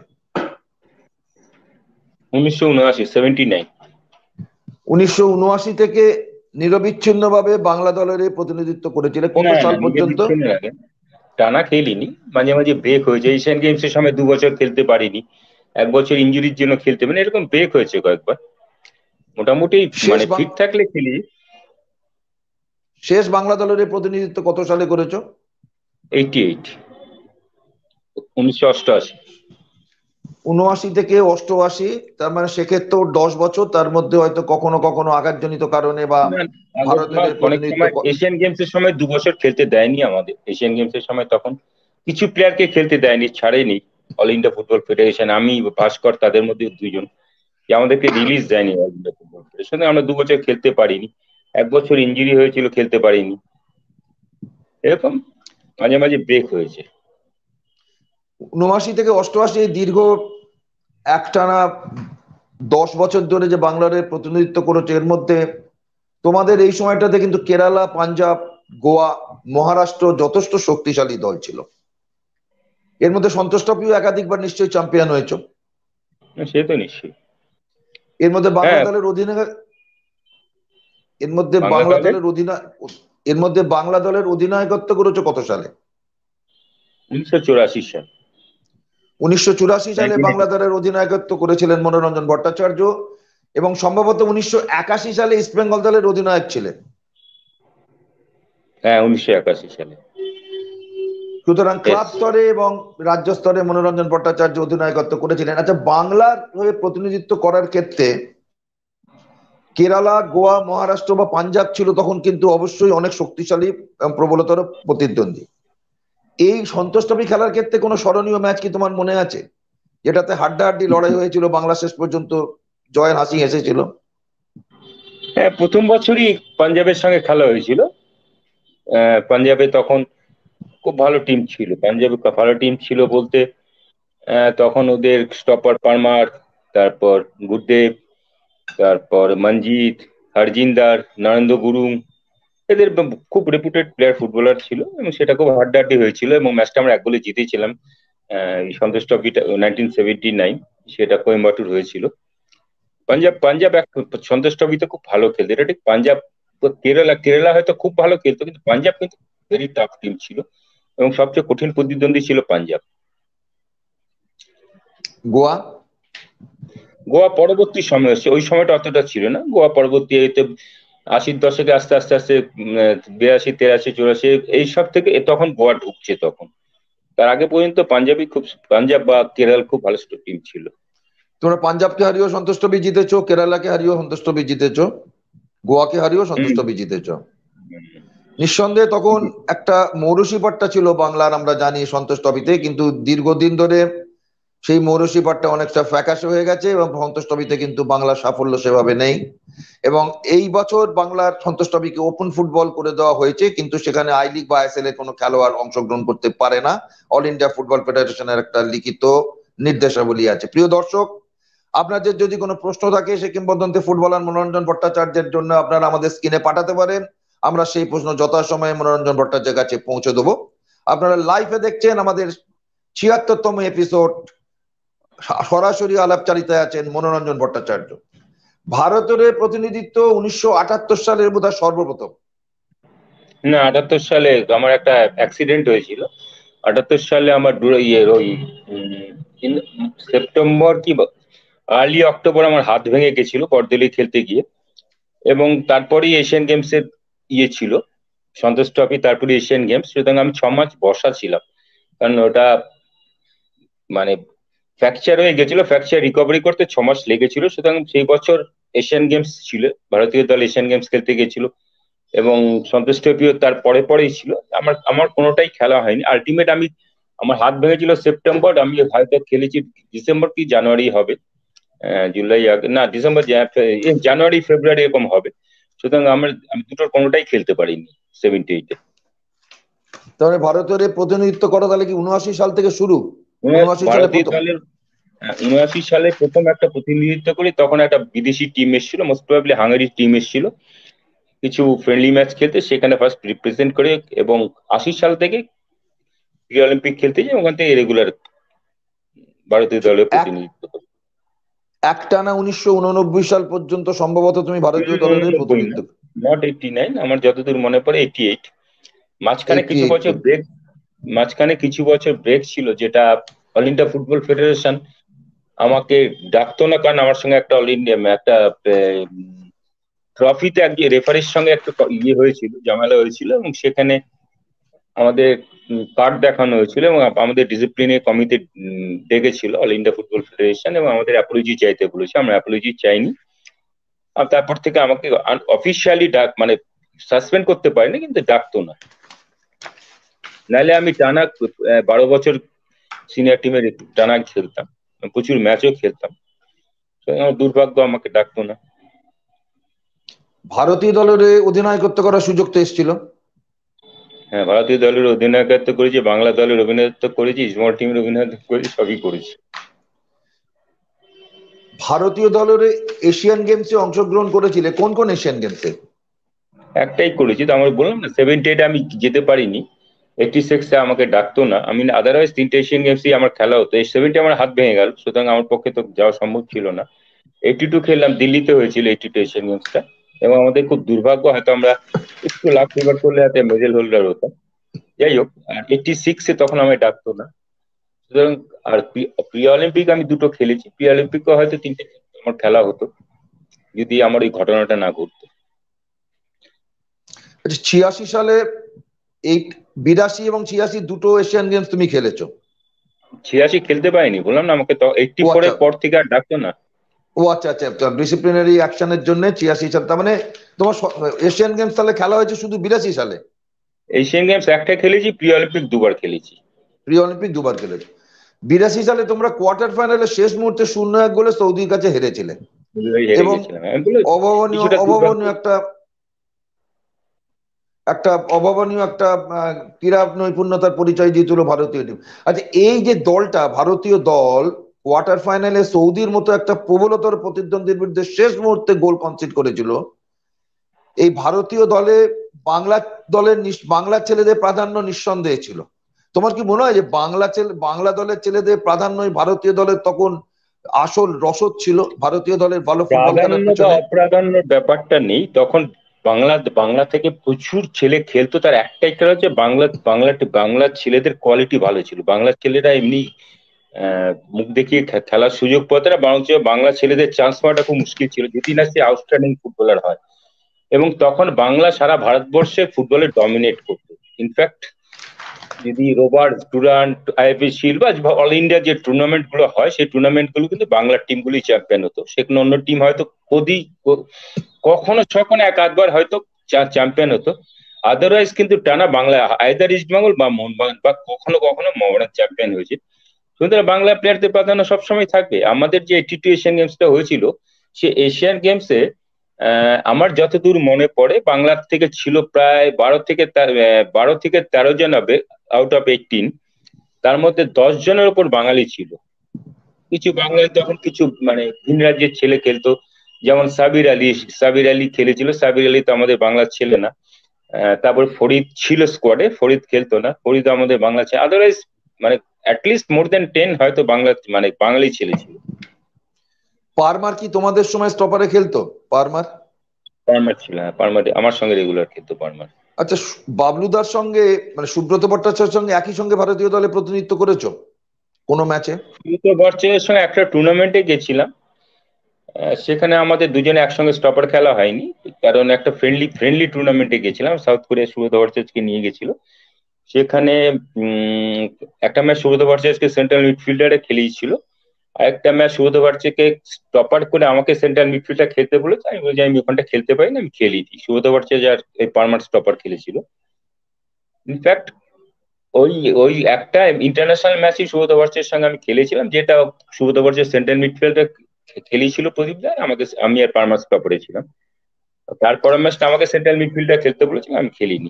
উনিশশো উনআশি, সেভেন্টি নাইন। উনিশশো উনআশি থেকে নিরবিচ্ছিন্ন ভাবে বাংলা দলের হয়ে প্রতিনিধিত্ব করেছিল কত না না, সাল নিজে পর্যন্ত? দিচ্ছেন আগে টানা খেলিনি, মাঝে মাঝে ব্রেক হয়েছে, এশিয়ান গেমস এর সময় দু বছর খেলতে পারিনি, এক বছর ইঞ্জুরির জন্য খেলতে মানে এরকম ব্রেক হয়েছে কয়েকবার। মোটামুটি শেষ মানে বাং- ফিট থাকলে খেলি। শেষ বাংলা দলের হয়ে প্রতিনিধিত্ব কত সালে করেছো? এইটি এইট, উনিশশো অষ্টআশি। উনআশি থেকে অষ্টআশি, তার মানে সেক্ষেত্রেও দশ বছর, তার মধ্যে হয়তো কখনো কখনো আঘাতজনিত কারণে বা না, আগের ভারতের মাস অনেক প্রতিনিধিত্ব সময় ক- এশিয়ান গেমস এর সময় দু বছর খেলতে দেয়নি আমাদের। এশিয়ান গেমস এর সময় তখন কিছু প্লেয়ারকে খেলতে দেয়নি, ছাড়েনি অল ইন্ডিয়া ফুটবল ফেডারেশন। আমি ভাস্কর তাদের মধ্যে দুইজন, যে আমাদেরকে রিলিজ দেয়নি অল ইন্ডিয়া ফুটবল ফেডারেশন। আমরা দু বছর খেলতে পারিনি, এক বছর ইনজুরি হয়েছিল, খেলতে পারিনি। এরকম মাঝে মাঝে ব্রেক হয়েছে। উনআশি থেকে অষ্টআশি এই দীর্ঘ একটানা দশ বছর ধরে যে বাংলার প্রতিনিধিত্ব করেছে, এর মধ্যে তোমাদের এই সময়টাতে কিন্তু কেরালা, পাঞ্জাব, গোয়া, মহারাষ্ট্র যথেষ্ট শক্তিশালী দল ছিল। এর মধ্যে সন্তোষ ট্রফিও একাধিকবার নিশ্চয়ই চ্যাম্পিয়ন হয়েছে। না, সে তো নিশ্চয়ই। এর মধ্যে বাংলা হ্যাঁ, দলের অধিনায়ক এর মধ্যে বাংলা বাংলা দলের দলের অধিনায়ক এর মধ্যে বাংলা দলের অধিনায়কত্ব করেছে কত সালে? উনিশশো চুরাশি সাল। উনিশশো চুরাশি সালে নাইনটিন বাংলা দলের অধিনায়কত্ব করেছিলেন মনোরঞ্জন ভট্টাচার্য, এবং সম্ভবত উনিশশো একাশি সালে ইস্ট বেঙ্গল দলের অধিনায়ক ছিলেন। হ্যাঁ, উনিশশো একাশি সালে। সুতরাং Yes. ক্লাব স্তরে এবং রাজ্য স্তরে মনোরঞ্জন ভট্টাচার্য অধিনায়কত্ব করেছিলেন। আচ্ছা, বাংলার হয়ে প্রতিনিধিত্ব করার ক্ষেত্রে কেরালা, গোয়া, মহারাষ্ট্র বা পাঞ্জাব ছিল তখন কিন্তু অবশ্যই অনেক শক্তিশালী এবং প্রবলতর প্রতিদ্বন্দ্বী। এই সন্তোষ ট্রফি খেলার ক্ষেত্রে কোনো স্মরণীয় ম্যাচ কি তোমার মনে আছে, যেটাতে হাড্ডাহাড্ডি লড়াই হয়েছিল, বাংলা শেষ পর্যন্ত জয়ের হাসি এসেছিল? হ্যাঁ, প্রথম বছরই পাঞ্জাবের সঙ্গে খেলা হয়েছিল। আহ, পাঞ্জাবে তখন খুব ভালো টিম ছিল। পাঞ্জাবে খুব ভালো টিম ছিল বলতে, আহ, তখন ওদের স্টপার পারমার, তারপর গুরদেব, তারপর মঞ্জিত, হরজিন্দার, নরেন্দ্র গুরুং, এদের ব- খুব রেপুটেড প্লেয়ার ফুটবলার ছিল, এবং সেটা খুব হাড্ডাহাড্ডি হয়েছিল, এবং ম্যাচটা আমরা এক গোলে জিতেছিলাম। আহ, এই সন্তোষ ট্রফিটা নাইনটিন সেভেন্টি নাইন, সেটা কোয়েম্বাটুর হয়েছিল। পাঞ্জাব পাঞ্জাব এক সন্তোষ ট্রফিতে খুব ভালো খেলতো, এটা ঠিক। পাঞ্জাব তো কেরালা কেরালা হয়তো খুব ভালো খেলতো, কিন্তু পাঞ্জাব কিন্তু ভেরি টাফ টিম ছিল, এবং সবচেয়ে কঠিন প্রতিদ্বন্দ্বী ছিল পাঞ্জাব। গোয়া? গোয়া পরবর্তী সময় এসছে, ওই সময়টা অতটা ছিল না। গোয়া পরবর্তী এতে আশির দশকে আস্তে আস্তে আস্তে উম, আহ, বিরাশি, তেরাশি, চুরাশি এইসব থেকে এ তখন গোয়া ঢুকছে তখন। তার আগে পর্যন্ত পাঞ্জাবি খুব পাঞ্জাব বা কেরল খুব ভালো টিম ছিল। তোমরা পাঞ্জাবকে হারিয়েও সন্তোষ ট্রফি জিতেছো, কেরালাকে হারিয়েও সন্তোষ ট্রফি জিতেছো, গোয়াকে হারিয়েও সন্তোষ হুম। ট্রফি জিতেছো। নিঃসন্দেহে তখন একটা মৌরসি পাট্টা ছিল বাংলার, আমরা জানি, সন্তোষ ট্রফিতে, কিন্তু দীর্ঘদিন ধরে সেই মৌরসি পাট্টা অনেকটা ফ্যাকাশে হয়ে গেছে, এবং সন্তোষ ট্রফিতে কিন্তু বাংলার সাফল্য সেভাবে নেই। এবং এই বছর বাংলার সন্তোষ ট্রফিকে ওপেন ফুটবল করে দেওয়া হয়েছে, কিন্তু সেখানে আই লিগ বা আইএসএল এর কোনো খেলোয়াড় অংশগ্রহণ করতে পারে না। অল ইন্ডিয়া ফুটবল ফেডারেশনের একটা লিখিত নির্দেশাবলী আছে। প্রিয় দর্শক, আপনাদের যদি কোনো প্রশ্ন থাকে সে কিংবদন্তি ফুটবলার মনোরঞ্জন ভট্টাচার্যের জন্য, আপনারা আমাদের স্ক্রিনে পাঠাতে পারেন। আমরা সেই প্রশ্ন যথাসময়ে মনোরঞ্জন ভট্টাচার্যের কাছে পৌঁছে দেবো। আপনারা লাইভে দেখছেন আমাদের ছিয়াত্তরতম এপিসোড, সরাসরি আলাপচারিতায় আছেন মনোরঞ্জন ভট্টাচার্য। ভারতের প্রতিনিধিত্ব উনিশশো আটাত্তর সালের বোধহয় সর্বপ্রথম। না, আটাত্তর সালে আমার একটা অ্যাক্সিডেন্ট হয়েছিল। আটাত্তর সালে আমার দু- ইয়ে ওই উম, ইন- সেপ্টেম্বর কি আর্লি অক্টোবর আমার হাত ভেঙে গেছিল বড়দিল্লি খেলতে গিয়ে, এবং তারপরেই এশিয়ান গেমস এর ইয়ে ছিল, সন্তোষ ট্রফি, তারপরে এশিয়ান গেমস। সুতরাং আমি ছ মাস বসা ছিলাম, কারণ ওটা মানে ফ্র্যাকচার হয়ে গেছিল। ফ্র্যাকচার রিকভারি করতে ছ মাস লেগেছিল। সুতরাং সেই বছর এশিয়ান গেমস ছিল, ভারতীয় দল এশিয়ান গেমস খেলতে গেছিল, এবং সন্তোষ ট্রফিও তার পরে পরেই ছিল। আমার আমার কোনোটাই খেলা হয়নি। আলটিমেট আমি, আমার হাত ভেঙেছিল সেপ্টেম্বর, আমি হয়তো খেলেছি ডিসেম্বর কি জানুয়ারি হবে। আহ, জুলাই আগ- না ডিসেম্বর, জা- ফে- এ, জানুয়ারি ফেব্রুয়ারি এরকম হবে। সুতরাং আমার আমি দুটোর কোনোটাই খেলতে পারিনি সেভেন্টি এইটে। তাহলে ভারতের প্রতিনিধিত্ব করা তাহলে কি উনআশি সাল থেকে শুরু? উনআশি সালে ভারতীয় প্রথম? দলের উনআশি সালে প্রথম একটা প্রতিনিধিত্ব করি, তখন একটা বিদেশি টিম এসেছিল, মোস্ট প্রবাবলি হাঙ্গারি টিম এসেছিল কিছু ফ্রেন্ডলি ম্যাচ খেলতে, সেখানে ফার্স্ট রিপ্রেজেন্ট করে, এবং আশি সাল থেকে রিও অলিম্পিক খেলতে যাই, ওখান থেকে রেগুলার ভারতীয় দলের এক প্রতিনিধিত্ব করি। একটানা উনিশশো উননব্বই সাল পর্যন্ত সম্ভবত তুমি ভারতীয় দলের হয়ে উননব্বই না, প্রতিনিধিত্ব। নট এইটটি নাইন, আমার যতদূর মনে পড়ে এইটি এইট। মাঝখানে এইটি কিছু এইট। বছর ব্রেক মাঝখানে কিছু বছর ব্রেক ছিল, যেটা অল ইন্ডিয়া ফুটবল ফেডারেশন আমাকে ডাকতো না, কারণ আমার সঙ্গে একটা অল ইন্ডিয়া একটা ট্রফিতে এক রেফারির সঙ্গে একটা ক- ইয়ে হয়েছিল, ঝামেলা হয়েছিল, এবং সেখানে আমাদের কার্ড দেখানো হয়েছিল এবং আমাদের ডিসিপ্লিনে কমিটি ডেকেছিল অল ইন্ডিয়া ফুটবল ফেডারেশন, এবং আমাদের অ্যাপোলজি চাইতে বলেছে। আমরা অ্যাপোলজি চাইনি। আর তারপর থেকে আমাকে অফিসিয়ালি ডাক মানে সাসপেন্ড করতে পারিনি, কিন্তু ডাকতো না। নাহলে আমি টানা আহ, বারো বছর সিনিয়র টিমের টানা খেলতাম, প্রচুর ম্যাচও খেলতাম। তো আমার দুর্ভাগ্য, আমাকে ডাকতো না। ভারতীয় দলের অধিনায়কত্ব করার সুযোগ তো এসেছিল। হ্যাঁ, ভারতীয় দলের অধিনায়কত্ব করেছি, বাংলা দলের অধিনায়কত্ব করেছি, স্মল টিমের অধিনায়কত্ব করেছি, সবই করেছি। ভারতীয় দলের এশিয়ান গেমসে অংশগ্রহণ করেছিলে, কোন কোন এশিয়ান গেমসে? একটাই করেছি, তো আমার বললাম না সেভেন্টি এইট আমি যেতে পারিনি। এইটি সিক্সে আমাকে ডাকতো না। আমি আদারওয়াইজ তিনটে এশিয়ান গেমসই আমার খেলা হতো। এই সেভেন্টি আমার হাত ভেঙে গেল, সুতরাং আমার পক্ষে তো যাওয়া সম্ভব ছিল না। এইটি টু খেললাম, দিল্লিতে হয়েছিল এইটি টু এশিয়ান গেমসটা, এবং আমাদের খুব দুর্ভাগ্য, হয়তো আমরা একটু লাভ ফেভার করলে হয়তো মেডেল হোল্ডার হতাম। যাই হোক, আর এইটি সিক্সে তখন আমায় ডাকতো না। সুতরাং আর প্রি অলিম্পিক আমি দুটো খেলেছি, প্রি অলিম্পিকও হয়তো তিনটে আমার খেলা হতো যদি আমার এই ঘটনাটা না ঘটতো। আচ্ছা, ছিয়াশি সালে এই বিরাশি এবং ছিয়াশি দুটো এশিয়ান গেমস তুমি খেলেছো। ছিয়াশি খেলতে পারিনি, বললাম না, আমাকে তো এইটটি ও ফোর আচ্ছা, এর পর থেকে আর ডাকতো না। ও আচ্ছা আচ্ছা, ডিসিপ্লিনারি অ্যাকশনের জন্য ছিয়াশি সাল, তার মানে তোমার এশিয়ান গেমস তাহলে খেলা হয়েছে শুধু বিরাশি সালে। এশিয়ান গেমস একটা খেলেছি, প্রি অলিম্পিক দুবার খেলেছি। প্রি অলিম্পিক দুবার খেলেছো। বিরাশি সালে তোমরা কোয়ার্টার ফাইনালে শেষ মুহূর্তে শূন্য এক গোলে সৌদির কাছে হেরেছিলে, দুবারই হেরে এবং গেছিলাম, আমি বলে অভাবনীয় কিছুটা দুর্ভাগ্য। অভাবনীয় একটা একটা অভাবনীয় একটা আহ, ক্রীড়া নৈপুণ্যতার পরিচয় দিয়েছিল ভারতীয় টিম। আচ্ছা, এই যে দলটা, ভারতীয় দল কোয়ার্টার ফাইনালে সৌদির মতো একটা প্রবলতর প্রতিদ্বন্দ্বীর বিরুদ্ধে শেষ মুহূর্তে গোল কনসিড করেছিল, এই ভারতীয় দলে বাংলা দলের নিস- বাংলা ছেলেদের প্রাধান্য নিঃসন্দেহে ছিল। তোমার কি মনে হয় যে বাংলা ছেলে বাংলা দলের ছেলেদের প্রাধান্যই ভারতীয় দলের তখন আসল রসদ ছিল ভারতীয় দলের ভালো ফুটবল খেলার প্রাধান্য বা পেছনে? অপ্রাধান্যের ব্যাপারটা নেই তখন। বাংলা বাংলা থেকে প্রচুর ছেলে খেলতো, তার একটাই কারণ হচ্ছে বাংলা বাংলা বাংলার ছেলেদের কোয়ালিটি ভালো ছিল। বাংলার ছেলেরা এমনি আহ, মুখ দেখিয়ে খে- খেলার সুযোগ পেত না, বরঞ্চ বাংলা ছেলেদের চান্স পাওয়াটা খুব মুশকিল ছিল, যদি না সে আউটস্ট্যান্ডিং ফুটবলার হয়। এবং তখন বাংলা সারা ভারতবর্ষে ফুটবলে ডমিনেট করতো। ইনফ্যাক্ট যদি রোবার্ট ডুরান্ট, আইএফএ শিল্ড বা অল ইন্ডিয়া যে টুর্নামেন্ট গুলো হয়, সেই টুর্নামেন্ট গুলো কিন্তু বাংলার টিম গুলি চ্যাম্পিয়ন হতো। সেখানে অন্য টিম হয়তো কদি কখনো সখনো এক আধবার হয়তো চ্যাম্পিয়ন হতো। আদারওয়াইজ কিন্তু টানা বাংলা আইদার ইস্ট বেঙ্গল বা মোহনবাগান বা কখনো কখনো মোহামেডান চ্যাম্পিয়ন হয়েছে। সুতরাং বাংলা প্লেয়ারদের প্রাধান্য সবসময় থাকবে। আমাদের যে এইটি টু এশিয়ান গেমসটা হয়েছিল, সে এশিয়ান গেমসে আহ, আমার যতদূর মনে পড়ে বাংলার থেকে ছিল প্রায় বারো থেকে তে- আহ, বারো থেকে তেরো জন হবে আউট অফ এইটিন। তার মধ্যে দশ জনের ওপর বাঙালি ছিল। কিছু বাঙালি তখন কিছু মানে ভিন রাজ্যের ছেলে খেলতো, যেমন সাবির আলী। সাবির আলী খেলেছিল, সাবির আলী তো আমাদের বাংলার ছেলে না। আহ, তারপর ফরিদ ছিল স্কোয়াডে, ফরিদ খেলতো না, ফরিদ আমাদের বাংলা ছেলে। আদারওয়াইজ মানে অ্যাটলিস্ট মোর দেন টেন হয়তো বাংলা মানে বাঙালি ছেলে ছিল। পারমার কি তোমাদের সময় স্টপারে খেলতো? পারমার? পারমার ছিল, হ্যাঁ, পারমার আমার সঙ্গে রেগুলার খেলতো পারমার। আচ্ছা, সু- বাবলুদার সঙ্গে মানে সুব্রত ভট্টাচার্যের সঙ্গে একই সঙ্গে ভারতীয় দলে প্রতিনিধিত্ব করেছো কোনো ম্যাচে? সুব্রত ভট্টাচার্যের সঙ্গে একটা টুর্নামেন্টে গেছিলাম। আহ, সেখানে আমাদের দুজনে একসঙ্গে স্টপার খেলা হয়নি, কারণ একটা ফ্রেন্ডলি ফ্রেন্ডলি টুর্নামেন্টে গেছিলাম, সাউথ কোরিয়া সুব্রত ভট্টাচার্যকে নিয়ে গেছিল। সেখানে উম একটা ম্যাচ সুব্রত ভট্টাচার্যকে সেন্ট্রাল মিডফিল্ডারে খেলিয়েছিল, আর একটা ম্যাচ সুব্রত ভট্টাচার্যকে স্টপার করে আমাকে সেন্ট্রাল মিডফিল্ডার খেলতে বলেছে। আমি বলছি আমি ওখানটা খেলতে পারি না, আমি খেলি নি। সুব্রত ভট্টাচার্য আর এই পারমানেন্ট স্টপার খেলেছিল। ইনফ্যাক্ট ওই ওই একটা ইন্টারন্যাশনাল ম্যাচই সুব্রত ভট্টাচার্যের সঙ্গে আমি খেলেছিলাম, যেটা সুব্রত ভট্টাচার্য সেন্ট্রাল মিডফিল্ডে খেলেছিল প্রদীপ দা, আমাকে আমি আর পারমানেন্ট স্টপারে ছিলাম। তারপরের ম্যাচটা আমাকে সেন্ট্রাল মিডফিল্ডার খেলতে বলেছিল, আমি খেলিনি।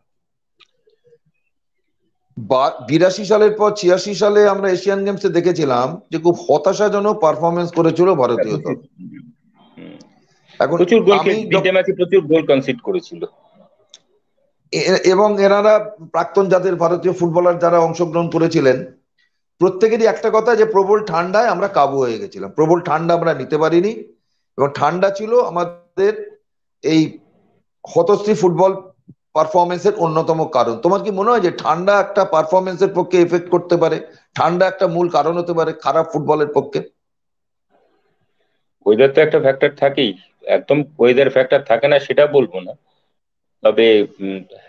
বা বিরাশি সালের পর ছিয়াশি সালে আমরা এশিয়ান গেমসে দেখেছিলাম যে খুব হতাশাজনক পারফরমেন্স করেছিল হ্যাঁ, ভারতীয় প্রচুর দল। হুম, এখন প্রচুর গোল আমি খেলে, তিনটে যখ- ম্যাচে প্রচুর গোল কনসিড করেছিল। এ- এবং এনারা প্রাক্তন যাদের ভারতীয় ফুটবলার যারা অংশগ্রহণ করেছিলেন, প্রত্যেকেরই একটা কথা যে প্রবল ঠান্ডায় আমরা কাবু হয়ে গেছিলাম, প্রবল ঠান্ডা আমরা নিতে পারিনি, এবং ঠান্ডা ছিল আমাদের এই হতশ্রী ফুটবল পারফরমেন্সের অন্যতম কারণ। তোমার কি মনে হয় যে ঠান্ডা একটা পারফরমেন্সের পক্ষে এফেক্ট করতে পারে? ঠান্ডা একটা মূল কারণ হতে পারে খারাপ ফুটবলের পক্ষে? ওয়েদার তো একটা ফ্যাক্টর থাকেই। একদম ওয়েদার ফ্যাক্টর থাকে না সেটা বলবো না, তবে উম,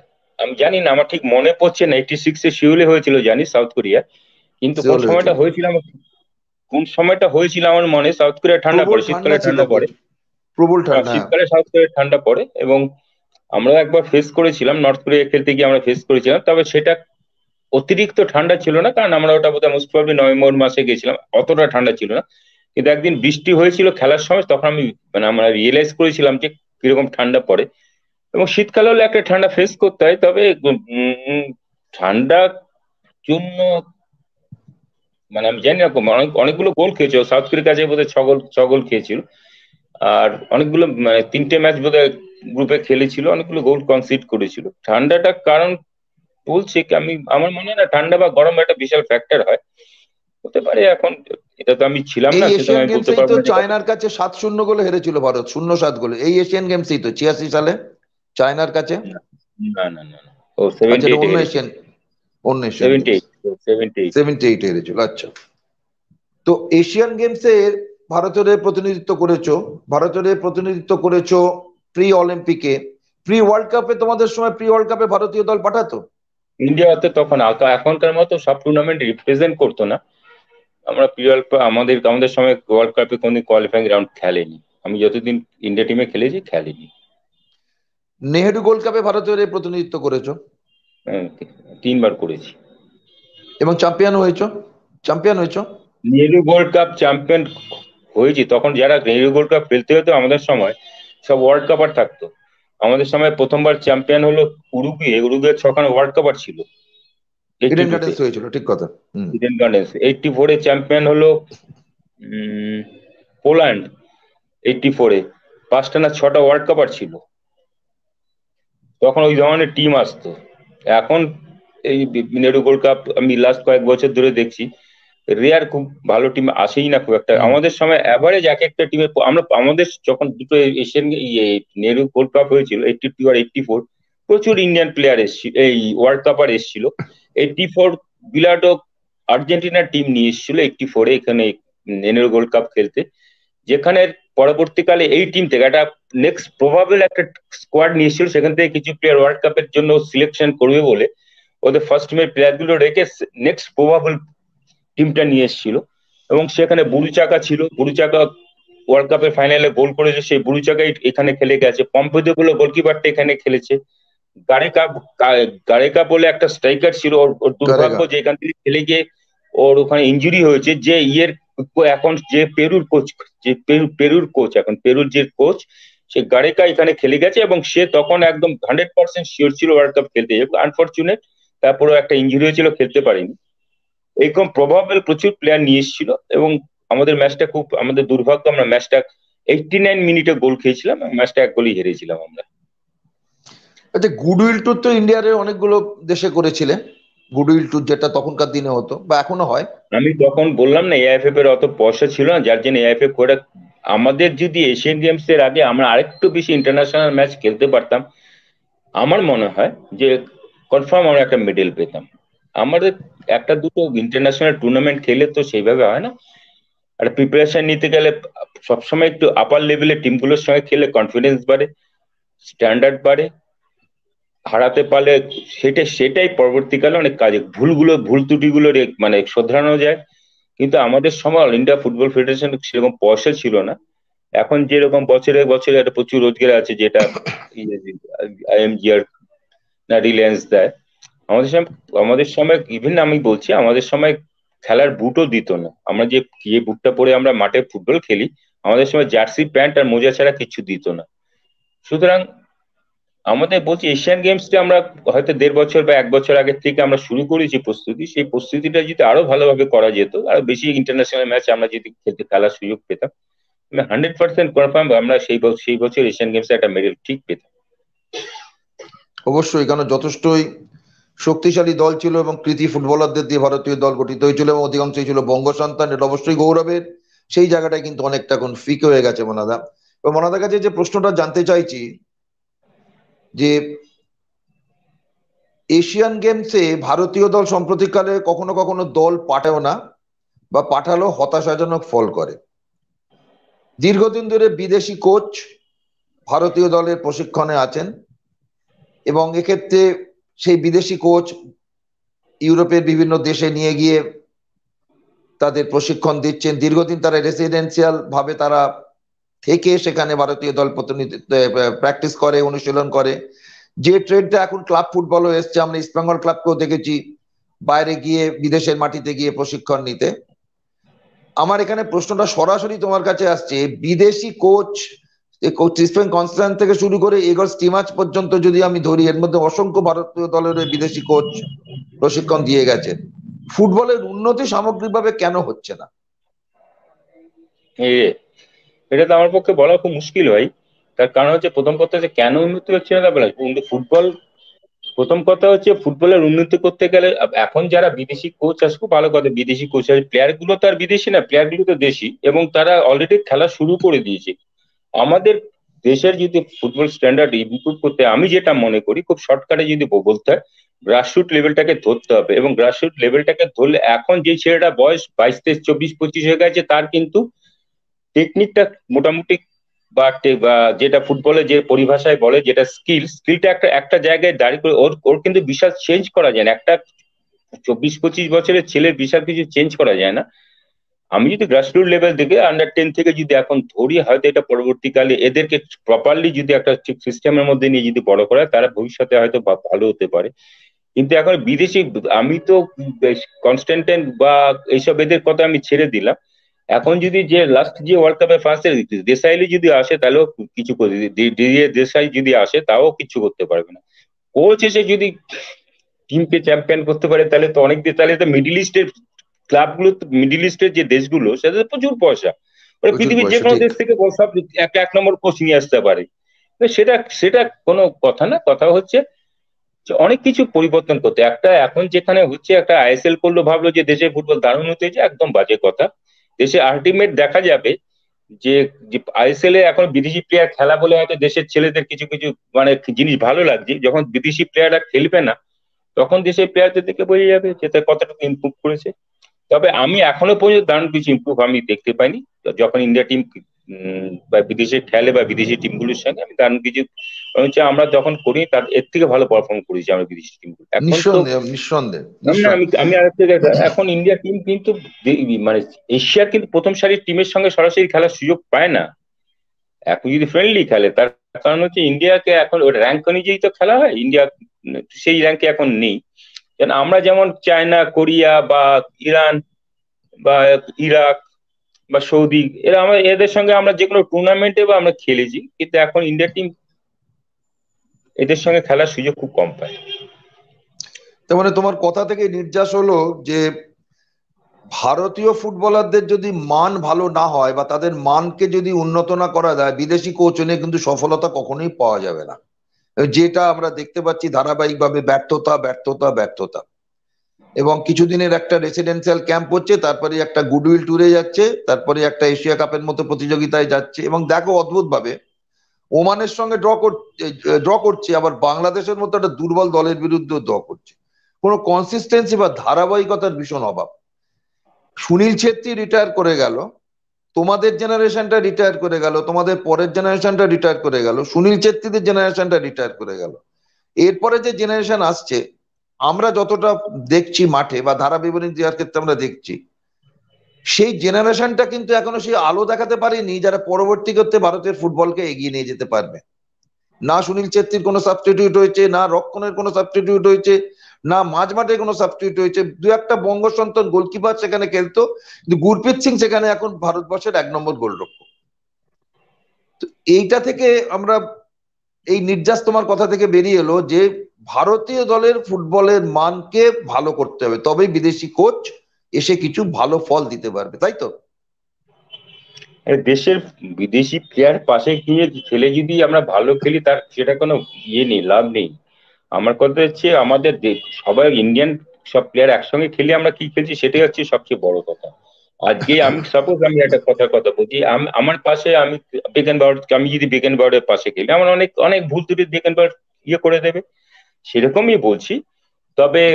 আমি জানি না, আমার ঠিক মনে পড়ছে না, এইটি সিক্স এ সিউলে হয়েছিল জানি, সাউথ কোরিয়া। কিন্তু কোন সিওল সময়টা হয়েছিল, হয়েছিল আমার কোন সময়টা হয়েছিল আমার মনে, সাউথ কোরিয়া ঠান্ডা প্রবল পড়ে, ঠান্ডা শীতকালে ছিল, ঠান্ডা পড়ে। প্রচুর প্রবল হ্যাঁ, ঠান্ডা, হ্যাঁ। শীতকালে সাউথ কোরিয়া ঠান্ডা পড়ে, এবং আমরা একবার ফেস করেছিলাম নর্থ কোরিয়া খেলতে গিয়ে, আমরা ফেস করেছিলাম। তবে সেটা অতিরিক্ত ঠান্ডা ছিল না, কারণ আমরা ওটা বোধহয় মোস্ট প্রবাবলি নভেম্বর মাসে গেছিলাম, অতটা ঠান্ডা ছিল না। কিন্তু একদিন বৃষ্টি হয়েছিল খেলার সময়, তখন আমি মানে আমরা রিয়েলাইজ করেছিলাম যে কিরকম ঠান্ডা পড়ে। এবং শীতকালে হলে একটা ঠান্ডা ফেস করতে হয়, তবে উম, ঠান্ডার জন্য মানে আমি জানি না, অনেক অনেকগুলো গোল খেয়েছিল সাউথ কোরিয়ার কাছে, বোধহয় ছ গোল ছ গোল খেয়েছিল। আর অনেকগুলো মানে তিনটে ম্যাচ বোধহয় গ্রুপে খেলেছিল, অনেকগুলো গোল কনসিড করেছিল। ঠান্ডাটা কারণ বলছে কি, আমি আমার মনে হয় না ঠান্ডা বা গরম একটা বিশাল ফ্যাক্টর হয়, হতে পারে। এখন এটা তো আমি ছিলাম এই না, সুতরাং এশিয়ান আমি বলতে গেমসেই পারবো তো না যে কত। চায়নার কাছে সাত শূন্য গোলে হেরেছিল ভারত, শূন্য সাত গোলে, এই এশিয়ান গেমসেই তো ছিয়াশি সালে চায়নার কাছে। না না না না না, ও আচ্ছা, সেভেন্টি এটা এইটে অন্য হেরেছিল। এশিয়ান, অন্য Asian seventy games, eight seventy eight seventy eight হেরেছিল, আচ্ছা। তো এশিয়ান গেমসে ভারতের হয়ে প্রতিনিধিত্ব করেছো, ভারতের হয়ে প্রতিনিধিত্ব করেছো প্রি অলিম্পিকে, প্রি ওয়ার্ল্ড কাপে, তোমাদের সময় প্রি ওয়ার্ল্ড কাপে ভারতীয় দল পাঠাতো? ইন্ডিয়াতে তখন আকা- এখনকার মতো সব টুর্নামেন্ট রিপ্রেজেন্ট করতো না। আমরা প্রি ওয়ার্ল্ড কাপ আমাদের আমাদের সময় ওয়ার্ল্ড কাপে কোনদিন কোয়ালিফাইং রাউন্ড খেলেনি। আমি যতদিন ইন্ডিয়া টিমে খেলেছি খেলিনি। নেহেরু গোল্ড কাপে ভারতের হয়ে প্রতিনিধিত্ব করেছো হ্যাঁ, তিনবার করেছি। এবং চ্যাম্পিয়ন হয়েছো, চ্যাম্পিয়ন হয়েছো। নেহরু গোল্ড কাপ চ্যাম্পিয়ন হয়েছি, তখন যারা নেহরু গোল্ড কাপ খেলতে হতো আমাদের সময়, সব ওয়ার্ল্ড কাপার থাকতো। আমাদের সময় প্রথমবার চ্যাম্পিয়ন হলো উরুগুয়ে, উরুগুয়ে ছখানে ওয়ার্ল্ড কাপার ছিল এইটটি ইডেন টুতে। গার্ডেন্স হয়েছিল, ঠিক কথা। হুম। ইডেন গার্ডেন্স এইটটি ফোরে চ্যাম্পিয়ন হলো উম, পোল্যান্ড এইটটি ফোরে। পাঁচটা না ছটা ওয়ার্ল্ড কাপার ছিল, তখন ওই ধরনের টিম আসতো। এখন এই নেহরু গোল্ড কাপ আমি লাস্ট কয়েক বছর ধরে দেখছি, রেয়ার, খুব ভালো টিম আসেই না খুব একটা। হুম। আমাদের সময় অ্যাভারেজ এক একটা টিমে আমরা আমাদের যখন দুটো এশিয়ান ইয়ে নেহরু গোল্ড কাপ হয়েছিল এইটটি টু আর এইটটি ফোর, প্রচুর ইন্ডিয়ান প্লেয়ার এসেছিল, এই ওয়ার্ল্ড কাপার এসেছিল। এইটটি ফোর বিলাটো আর্জেন্টিনার টিম নিয়ে এসেছিল এইটটি ফোরে এখানে নেহরু গোল্ড কাপ খেলতে, যেখানে পরবর্তীকালে এই টিম থেকে একটা নেক্সট প্রবাবল একটা স্কোয়াড নিয়ে এসেছিল। সেখান থেকে কিছু প্লেয়ার ওয়ার্ল্ড কাপের জন্য সিলেকশন করবে বলে ওদের ফার্স্ট টিমের প্লেয়ার গুলো রেখে নেক্সট প্রবাবল টিমটা নিয়ে এসেছিল। এবং সেখানে বুড়ু চাকা ছিল, বুড়ু চাকা ওয়ার্ল্ড কাপের ফাইনালে গোল করেছে, সেই বুড়ু চাকাই এখানে খেলে গেছে। পম্পেদিও গুলো গোলকিপারটা এখানে খেলেছে। গারেকা গারেকা বলে একটা স্ট্রাইকার ছিল, ওর ওর দুর্ভাগ্য কারেগা। যে এখান থেকে খেলে গিয়ে ওর ওখানে ইঞ্জুরি হয়েছে। যে ইয়ের এখন যে পেরুর কোচ, যে পেরু পেরুর কোচ এখন পেরুর যে কোচ, সে গারেকা এখানে খেলে গেছে, এবং সে তখন একদম হান্ড্রেড পার্সেন্ট শিওর ছিল ওয়ার্ল্ড কাপ খেলতে। আনফর্চুনেট, তারপরেও একটা ইঞ্জুরি হয়েছিল, খেলতে পারেনি। এরকম প্রবাবল প্রচুর প্লেয়ার নিয়ে এসেছিল। এবং আমাদের ম্যাচটা খুব আমাদের দুর্ভাগ্য, আমরা ম্যাচটা এইটটি নাইন মিনিটে গোল খেয়েছিলাম, ম্যাচটা এক গোলই হেরেছিলাম আমরা। আচ্ছা, গুডউইল ট্যুর তো ইন্ডিয়ার অনেকগুলো দেশে করেছিলে, গুডউইল ট্যুর যেটা তখনকার দিনে হতো বা এখনো হয়। আমি তখন বললাম না, এআইএফএফ এর অত পয়সা ছিল না, যার জন্য এআইএফএফ করে। আমাদের যদি এশিয়ান গেমস এর আগে আমরা আরেকটু বেশি ইন্টারন্যাশনাল ম্যাচ খেলতে পারতাম, আমার মনে হয় যে কনফার্ম আমরা একটা মেডেল পেতাম। আমাদের একটা দুটো ইন্টারন্যাশনাল টুর্নামেন্ট খেলে তো সেইভাবে হয় না। আর প্রিপারেশন নিতে গেলে সবসময় একটু আপার লেভেলের টিমগুলোর সঙ্গে খেলে কনফিডেন্স বাড়ে, স্ট্যান্ডার্ড বাড়ে। হারাতে পারলে সেটা সেটাই পরবর্তীকালে অনেক কাজে, ভুলগুলো ভুল ত্রুটিগুলো রে- মানে শোধরানো যায়। কিন্তু আমাদের সময় অল ইন্ডিয়া ফুটবল ফেডারেশন সেরকম পয়সা ছিল না। এখন যেরকম বছরে বছরে একটা প্রচুর রোজগার আছে, যেটা আইএমজিআর না রিলায়েন্স দেয়। আমাদের সময় আমাদের সময় ইভেন আমি বলছি, আমাদের সময় খেলার বুটও দিত না। আমরা যে যে বুটটা পরে আমরা মাঠে ফুটবল খেলি, আমাদের সময় জার্সি প্যান্ট আর মোজা ছাড়া কিছু দিত না। সুতরাং আমাদের বলছি এশিয়ান গেমসটা আমরা হয়তো দেড় বছর বা এক বছর আগের থেকে আমরা শুরু করেছি প্রস্তুতি। সেই প্রস্তুতিটা যদি আরো ভালোভাবে করা যেত, আরো বেশি ইন্টারন্যাশনাল ম্যাচ আমরা যদি খেলতে খেলার সুযোগ পেতাম, আমি হান্ড্রেড পার্সেন্ট কনফার্ম আমরা সেই ব- সেই বছর এশিয়ান গেমসে একটা মেডেল ঠিক পেতাম। অবশ্যই, কারণ যথেষ্টই শক্তিশালী দল ছিল এবং কৃতি ফুটবলারদের দিয়ে ভারতীয় দল গঠিত হয়েছিল এবং অধিকাংশই ছিল বঙ্গ সন্তান, এটা অবশ্যই গৌরবের। সেই জায়গাটায় কিন্তু অনেকটা এখন ফিকে হয়ে গেছে মনাদা। এবং মনাদার কাছে যে প্রশ্নটা জানতে চাইছি, যে এশিয়ান গেমসে ভারতীয় দল সম্প্রতিকালে কখনো কখনো দল পাঠাও না, বা পাঠালেও হতাশাজনক ফল করে। দীর্ঘদিন ধরে বিদেশি কোচ ভারতীয় দলের প্রশিক্ষণে আছেন এবং এক্ষেত্রে সেই বিদেশি কোচ ইউরোপের বিভিন্ন দেশে নিয়ে গিয়ে তাদের প্রশিক্ষণ দিচ্ছেন, দীর্ঘদিন তারা রেসিডেন্সিয়াল ভাবে তারা থেকে সেখানে ভারতীয় দল প্রতিনিধিত্ব প্র্যাকটিস করে, অনুশীলন করে। যে ট্রেন্ডটা এখন ক্লাব ফুটবলও এসছে, আমরা ইস্ট বেঙ্গল ক্লাবকেও দেখেছি বাইরে গিয়ে বিদেশের মাটিতে গিয়ে প্রশিক্ষণ নিতে। আমার এখানে প্রশ্নটা সরাসরি তোমার কাছে আসছে, বিদেশি কোচ ক্রিস্টিয়ান কনস্ট্যান্ট থেকে শুরু করে ইগর স্টিমাচ পর্যন্ত যদি আমি ধরি, এর মধ্যে অসংখ্য ভারতীয় দলের বিদেশি কোচ প্রশিক্ষণ দিয়ে গেছেন, ফুটবলের উন্নতি সামগ্রিকভাবে কেন হচ্ছে না? এটা তো আমার পক্ষে বলা খুব মুশকিল হয়। তার কারণ হচ্ছে, প্রথম কথা হচ্ছে কেন উন্নতি হচ্ছে না তা বলা, কিন্তু ফুটবল, প্রথম কথা হচ্ছে ফুটবলের উন্নতি করতে গেলে এখন যারা বিদেশি কোচ আছে, খুব ভালো কথা, বিদেশি কোচ আছে, প্লেয়ার গুলো তো আর বিদেশি না, প্লেয়ার গুলো তো দেশি, এবং তারা অলরেডি খেলা শুরু করে দিয়েছে। আমাদের দেশের যদি ফুটবল স্ট্যান্ডার্ড ইমপ্রুভ করতে, আমি যেটা মনে করি খুব শর্টকাটে যদি বলতে হয়, গ্রাসরুট লেভেলটাকে ধরতে হবে। এবং গ্রাসরুট লেভেলটাকে ধরলে এখন যে ছেলেটা বয়স বাইশ তেইশ চব্বিশ পঁচিশ হয়ে গেছে, তার কিন্তু টেকনিকটা মোটামুটি, বা বা যেটা ফুটবলে যে পরিভাষায় বলে যেটা স্কিল, স্কিলটা একটা একটা জায়গায় দাঁড়িয়ে করে ওর ওর কিন্তু বিশাল চেঞ্জ করা যায় না। একটা চব্বিশ পঁচিশ বছরের ছেলের বিশাল কিছু চেঞ্জ করা যায় না। আমি যদি গ্রাসরুট লেভেল থেকে আন্ডার টেন থেকে যদি এখন ধরি, হয়তো এটা পরবর্তীকালে এদেরকে প্রপারলি যদি একটা ঠিক সিস্টেমের মধ্যে নিয়ে যদি বড় করা, তারা ভবিষ্যতে হয়তো ভালো হতে পারে। কিন্তু এখন বিদেশি, আমি তো কনস্ট্যান্টাইন বা এইসব এদের কথা আমি ছেড়ে দিলাম। এখন যদি যে লাস্ট যে ওয়ার্ল্ড কাপে ফার্স্ট দেশাইলি যদি আসে, তাহলেও কিছু করে, দেশাই যদি আসে তাও কিছু করতে পারবে না। কোচ এসে যদি টিমকে চ্যাম্পিয়ন করতে পারে, তাহলে তো অনেক দেশ, তাহলে তো মিডিল ইস্টের ক্লাবগুলো, মিডিল ইস্টের যে দেশগুলো, সেটাতে প্রচুর পয়সা, ওরা প্রচুর পৃথিবীর যে পয়সা, কোনো ঠিক। দেশ থেকে সব এক এক নম্বর কোচ নিয়ে আসতে পারে। সেটা সেটা কোনো কথা না। কথা হচ্ছে অনেক কিছু পরিবর্তন করতে, একটা এখন যেখানে হচ্ছে একটা আইএসএল করলো, ভাবলো যে দেশের ফুটবল দারুণ হতে, যে একদম বাজে কথা। দেশে আলটিমেট দেখা যাবে যে আইএসএল এ এখন বিদেশি প্লেয়ার খেলা বলে হয়তো দেশের ছেলেদের কিছু কিছু মানে জিনিস ভালো লাগছে, যখন বিদেশি প্লেয়াররা খেলবে না, তখন দেশের প্লেয়ারদের দিকে বোঝা যাবে যে তার কতটুকু ইমপ্রুভ করেছে। তবে আমি এখনো পর্যন্ত দারুণ কিছু ইমপ্রুভ আমি দেখতে পাইনি। যখন ইন্ডিয়া টিম বা বিদেশে খেলে বা বিদেশি টিমগুলোর সঙ্গে, আমি দারুণ কিছু হচ্ছে আমরা যখন করি তার এর থেকে ভালো পারফর্ম করেছি আমরা বিদেশি টিমগুলো। এখন তো নিঃসন্দেহ, নিঃসন্দেহ, না, নিঃসন্দেহ। আমি আমি আরেকটা জায়গা, এখন ইন্ডিয়া টিম কিন্তু মানে এশিয়ার কিন্তু প্রথম সারির টিমের সঙ্গে সরাসরি খেলার সুযোগ পায় না। এখন যদি ফ্রেন্ডলি খেলে, তার কারণ হচ্ছে ইন্ডিয়াকে এখন ওই র্যাঙ্ক অনুযায়ী তো খেলা হয়, ইন্ডিয়া সেই র্যাঙ্কে এখন নেই। কেন আমরা যেমন চায়না, কোরিয়া বা ইরান বা ইরাক বা সৌদি, এরা আমরা এদের সঙ্গে আমরা যে কোনো টুর্নামেন্টে বা আমরা খেলেছি, কিন্তু এখন ইন্ডিয়া টিম এদের সঙ্গে খেলার সুযোগ খুব কম পায়। তার মানে তোমার কথা থেকে নির্যাস হলো যে ভারতীয় ফুটবলারদের যদি মান ভালো না হয় বা তাদের মানকে যদি উন্নত না করা যায়, বিদেশি কোচ এনে কিন্তু সফলতা কখনোই পাওয়া যাবে না। যেটা আমরা দেখতে পাচ্ছি ধারাবাহিকভাবে, ব্যর্থতা ব্যর্থতা ব্যর্থতা। এবং কিছুদিনের একটা রেসিডেন্সিয়াল ক্যাম্প হচ্ছে, তারপরে একটা গুডউইল ট্যুরে যাচ্ছে, তারপরে একটা এশিয়া কাপের মতো প্রতিযোগিতায় যাচ্ছে, এবং দেখো অদ্ভুত ভাবে ওমানের সঙ্গে ড্র করছে, ড্র করছে, আবার বাংলাদেশের মতো একটা দুর্বল দলের বিরুদ্ধে ড্র করছে। কোনো কনসিস্টেন্সি বা ধারাবাহিকতার ভীষণ অভাব। সুনীল ছেত্রী রিটায়ার করে গেল, তোমাদের জেনারেশনটা রিটায়ার করে গেল, তোমাদের পরের জেনারেশনটা রিটায়ার করে গেল, সুনীল ছেত্রীদের জেনারেশনটা রিটায়ার করে গেল। এরপরে যে জেনারেশন আসছে, আমরা যতটা দেখছি মাঠে বা ধারা বিবরণী দেওয়ার ক্ষেত্রে আমরা দেখছি, সেই জেনারেশনটা কিন্তু এখনো সেই আলো দেখাতে পারেনি যারা পরবর্তী করতে ভারতের ফুটবলকে এগিয়ে নিয়ে যেতে পারবে। না সুনীল ছেত্রীর কোনো সাবস্টিটিউট হয়েছে, না রক্ষণের কোনো সাবস্টিটিউট হয়েছে, না মাঝ মাঠে কোনো সাবস্টিটিউট হয়েছে। দু একটা বঙ্গ সন্তান গোলকিপার সেখানে খেলতো, কিন্তু গুরপ্রীত সিং সেখানে এখন ভারতবর্ষের এক নম্বর গোলরক্ষক। তো এইটা থেকে আমরা, এই নির্যাস তোমার কথা থেকে বেরিয়ে এলো যে ভারতীয় দলের ফুটবলের মানকে ভালো করতে হবে, তবেই বিদেশি কোচ এসে কিছু ভালো ফল দিতে পারবে, তাই তো? দেশের বিদেশি প্লেয়ার পাশে গিয়ে খেলে যদি আমরা ভালো খেলি, তার সেটা কোনো ইয়ে নেই, লাভ নেই। আমার কথা হচ্ছে আমাদের সবাই ইন্ডিয়ান সব প্লেয়ার একসঙ্গে খেলে আমরা কি খেলছি, সেটাই হচ্ছে সবচেয়ে বড় কথা। আজকে আমি সাপোজ আমি একটা কথা কথা বলছি, আমি আমার পাশে আমি বেকেন বাউড, আমি যদি বেকেন বাউডের পাশে খেলি, আমার অনেক অনেক ভুল ত্রুটি বেকেন বাউড ইয়ে করে দেবে, সেরকমই বলছি। তবে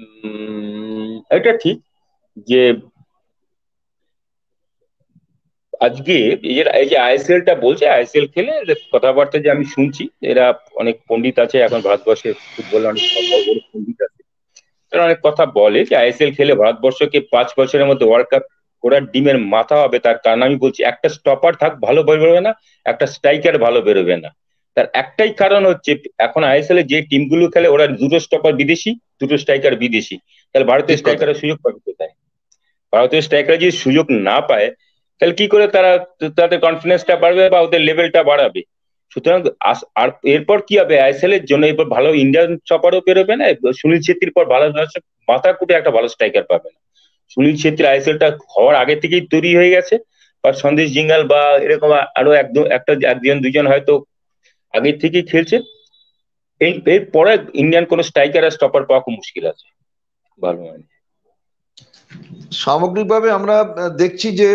উম, এটা ঠিক যে আজকে এই যে আইএসএল টা বলছে, আইএসএল খেলে কথাবার্তা যে আমি শুনছি, এরা অনেক পণ্ডিত আছে এখন ভারতবর্ষের ফুটবলে, অনেক বড় বড় পণ্ডিত আছে, তারা অনেক কথা বলে যে আইএসএল খেলে ভারতবর্ষকে পাঁচ বছরের মধ্যে ওয়ার্ল্ড কাপ ওরা ডিমের মাথা হবে। তার কারণ আমি বলছি, একটা স্টপার থাক ভালো বেরোবে না, একটা স্ট্রাইকার ভালো বেরোবে না। তার একটাই কারণ হচ্ছে, এখন আইএসএল এ যে টিমগুলো খেলে ওরা দুটো স্টপার বিদেশি, দুটো স্ট্রাইকার বিদেশি। তাহলে ভারতীয় ঠিক কথা। স্ট্রাইকারের সুযোগ পাবে কোথায়? ভারতীয় স্ট্রাইকার যদি সুযোগ না পায়, তাহলে কি করে তারা তাদের কনফিডেন্সটা বাড়বে বা ওদের লেভেলটা বাড়াবে? সুতরাং আর এরপর কি হবে আইএসএল এর জন্য, এরপর ভালো ইন্ডিয়ান চপারও বেরোবে না, সুনীল ছেত্রীর পর ভালো মাথা কুটে একটা ভালো স্ট্রাইকার পাবে না। সুনীল ছেত্রী আইএসএল টা হওয়ার আগে থেকেই তৈরি হয়ে গেছে, বা সন্দেশ জিঙ্গাল বা এরকম আরো একদম একটা একজন দুজন হয়তো আগে থেকেই খেলছে। এর পরে ইন্ডিয়ান কোন স্ট্রাইকার আর স্টপার পাওয়া খুব মুশকিল আছে ভালো মানে। সামগ্রিকভাবে আমরা দেখছি যে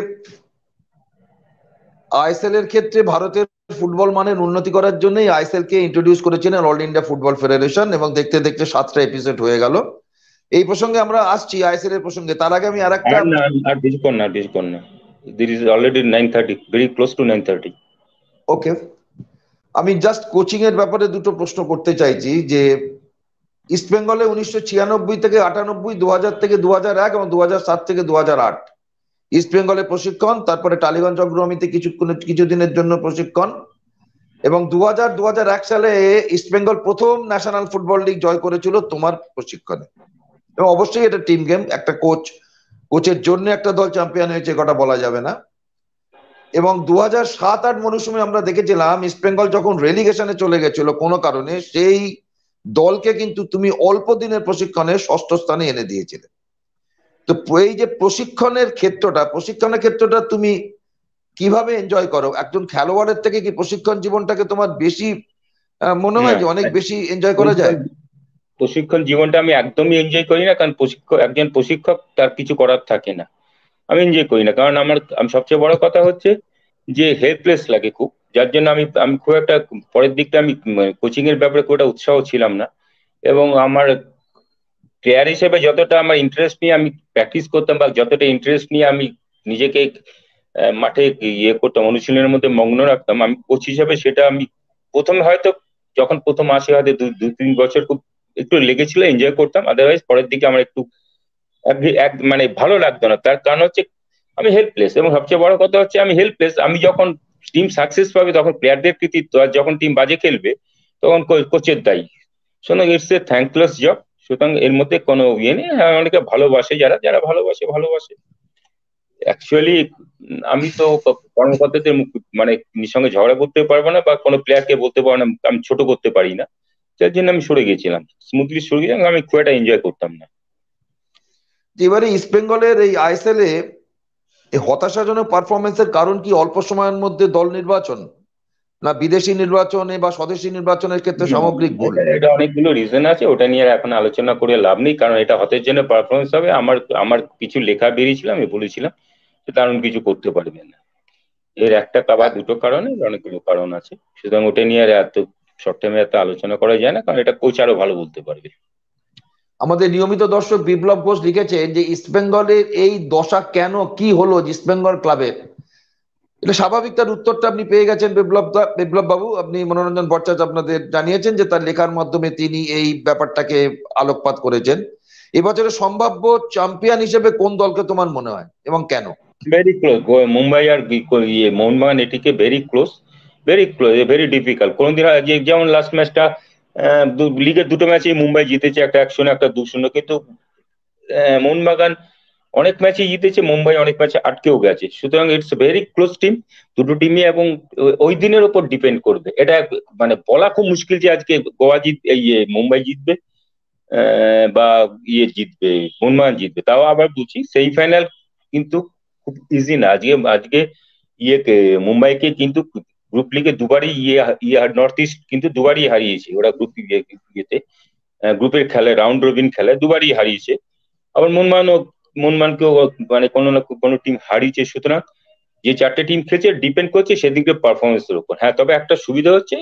আইএসএল এর ক্ষেত্রে ভারতের ফুটবল মানের উন্নতি করার জন্যই আইএসএল কে ইন্ট্রোডিউস করেছিলেন অল ইন্ডিয়া ফুটবল ফেডারেশন, এবং দেখতে দেখতে সাতটা এপিসোড হয়ে গেল। এই প্রসঙ্গে আমরা আসছি আইএসএল এর প্রসঙ্গে, তার আগে আমি আরেকটা আর না আর বেশিক্ষণ না বেশিক্ষণ না there is already nine thirty, very close to nine thirty. ওকে, আমি জাস্ট কোচিং এর ব্যাপারে দুটো প্রশ্ন করতে চাইছি যে ইস্ট বেঙ্গলে উনিশশো ছিয়ানব্বই থেকে আটানব্বই, দু হাজার থেকে দু হাজার এক এবং দু হাজার সাত থেকে দু হাজার আট ইস্ট বেঙ্গলে প্রশিক্ষণ, তারপরে টালিগঞ্জ অগ্রমিতে কিছুক্ষণ কিছুদিনের জন্য প্রশিক্ষণ, এবং দু হাজার দু হাজার এক সালে ইস্ট বেঙ্গল প্রথম ন্যাশনাল ফুটবল লিগ জয় করেছিল তোমার প্রশিক্ষণে। এবং অবশ্যই এটা টিম গেম, একটা কোচ কোচের জন্য একটা দল চ্যাম্পিয়ন হয়েছে কথা বলা যাবে না। এবং দু হাজার সাত আট মরশুমে আমরা দেখেছিলাম ইস্ট বেঙ্গল যখন রেলিগেশনে চলে গেছিল কোনো কারণে, সেই দলকে কিন্তু তুমি অল্প দিনের প্রশিক্ষণে ষষ্ঠ স্থানে এনে দিয়েছিলে। তো এই যে প্রশিক্ষণের ক্ষেত্রটা প্রশিক্ষণের ক্ষেত্রটা তুমি কিভাবে এনজয় করো? একজন খেলোয়াড়ের থেকে কি প্রশিক্ষণ জীবনটাকে তোমার বেশি মনে হয় যে অনেক বেশি এনজয় করা যায়? প্রশিক্ষণ জীবনটা আমি একদমই এনজয় করি না, কারণ প্রশিক্ষক একজন প্রশিক্ষক তার কিছু করার থাকে না, আমি এনজয় করি না। কারণ আমার আমি সবচেয়ে বড় কথা হচ্ছে যে হেল্পলেস লাগে খুব, যার জন্য আমি আমি খুব একটা পরের দিকটা আমি কোচিং এর ব্যাপারে খুব একটা উৎসাহ ছিলাম না। এবং আমার প্লেয়ার হিসেবে যতটা আমার ইন্টারেস্ট নিয়ে আমি প্র্যাকটিস করতাম, বা যতটা ইন্টারেস্ট নিয়ে আমি নিজেকে মাঠে ইয়ে করতাম, অনুশীলনের মধ্যে মগ্ন রাখতাম, আমি কোচ হিসেবে সেটা আমি প্রথমে হয়তো যখন প্রথম আসে হয়তো দু তিন বছর খুব একটু লেগেছিল, এনজয় করতাম, আদারওয়াইজ পরের দিকে আমার একটু এক মানে ভালো লাগতো না। তার কারণ হচ্ছে আমি হেল্পলেস, এবং সবচেয়ে বড় কথা হচ্ছে আমি হেল্পলেস। আমি যখন টিম সাকসেস পাবে তখন প্লেয়ারদের কৃতিত্ব, আর যখন টিম বাজে খেলবে তখন কোচের দায়ী। সুতরাং ইটস এ থ্যাঙ্কলেস জব। সুতরাং এর মধ্যে কোনো ইয়ে নেই। অনেকে ভালোবাসে, যারা যারা ভালোবাসে ভালোবাসে অ্যাকচুয়ালি আমি তো কর্মকর্তাদের মানে সঙ্গে ঝগড়া করতে পারবো না, বা কোনো প্লেয়ারকে বলতে পারবো না আমি ছোট করতে পারি না, যার জন্য আমি সরে গেছিলাম, স্মুথলি সরে গেছিলাম, আমি খুব একটা এনজয় করতাম না। এবারে ইস্ট বেঙ্গলের এই আইএসএল এ হতাশাজনক পারফরমেন্সের কারণ কি অল্প সময়ের মধ্যে দল নির্বাচন, না বিদেশি নির্বাচনে বা স্বদেশি নির্বাচনের ক্ষেত্রে সামগ্রিক ভুল? এটা অনেকগুলো রিজন আছে, ওটা নিয়ে এখন আলোচনা করে লাভ নেই, কারণ এটা হতের জন্য পারফরমেন্স হবে। আমার আমার কিছু লেখা বেরিয়েছিল, আমি বলেছিলাম তেমন কিছু করতে পারবে না। এর একটা বা দুটো কারণে অনেকগুলো কারণ আছে, সুতরাং ওটা নিয়ে এত শর্ট টাইমে এত আলোচনা করা যায় না, কারণ এটা কোচ আরো ভালো বলতে পারবে। আমাদের নিয়মিত দর্শক বিপ্লব ঘোষ লিখেছেন যে ইস্ট বেঙ্গলের এই দশা কেন, কি হলো ইস্ট বেঙ্গল ক্লাবের? এটা স্বাভাবিক, তার উত্তরটা আপনি পেয়ে গেছেন বিপ্লব বিপ্লব বাবু। আপনি মনোরঞ্জন ভট্টাচার্য আপনাদের জানিয়েছেন যে তার লেখার মাধ্যমে তিনি এই ব্যাপারটাকে আলোকপাত করেছেন। এবছরের সম্ভাব্য চ্যাম্পিয়ন হিসেবে কোন দলকে তোমার মনে হয় এবং কেন? ভেরি ক্লোজ, মুম্বাই আর ইয়ে Mohun Bagan ATK very close, very close, very difficult. কোনদিন যেমন লাস্ট ম্যাচটা লিগের দুটো ম্যাচে মুম্বাই জিতেছে, একটা এক শূন্য একটা দু শূন্য, কিন্তু মোহনবাগান অনেক ম্যাচে জিতেছে, মুম্বাই অনেক ম্যাচে আটকেও গেছে। সুতরাং ইটস ভেরি ক্লোজ টিম, দুটো টিমই, এবং ওই দিনের উপর ডিপেন্ড করবে। এটা মানে বলা খুব মুশকিল যে আজকে গোয়া জিতবে, ইয়ে মুম্বাই জিতবে বা ইয়ে জিতবে মোহনবাগান জিতবে। তাও আবার বলছি সেই ফাইনাল কিন্তু খুব ইজি না। আজকে আজকে ইয়েকে মুম্বাইকে কিন্তু গ্রুপ লিগে দুবারই ইয়ে ইয়ে নর্থ ইস্ট কিন্তু দুবারই হারিয়েছে, ওরা গ্রুপ ইয়েতে গ্রুপের খেলায় রাউন্ড রবিন খেলায় দুবারই হারিয়েছে। আবার মোহনবাগানও মোহনবাগানকেও মানে কোনো না কোনো টিম হারিয়েছে। সুতরাং যে চারটে টিম খেলছে ডিপেন্ড করছে সেদিকে পারফরমেন্সের উপর। হ্যাঁ, তবে একটা সুবিধা হচ্ছে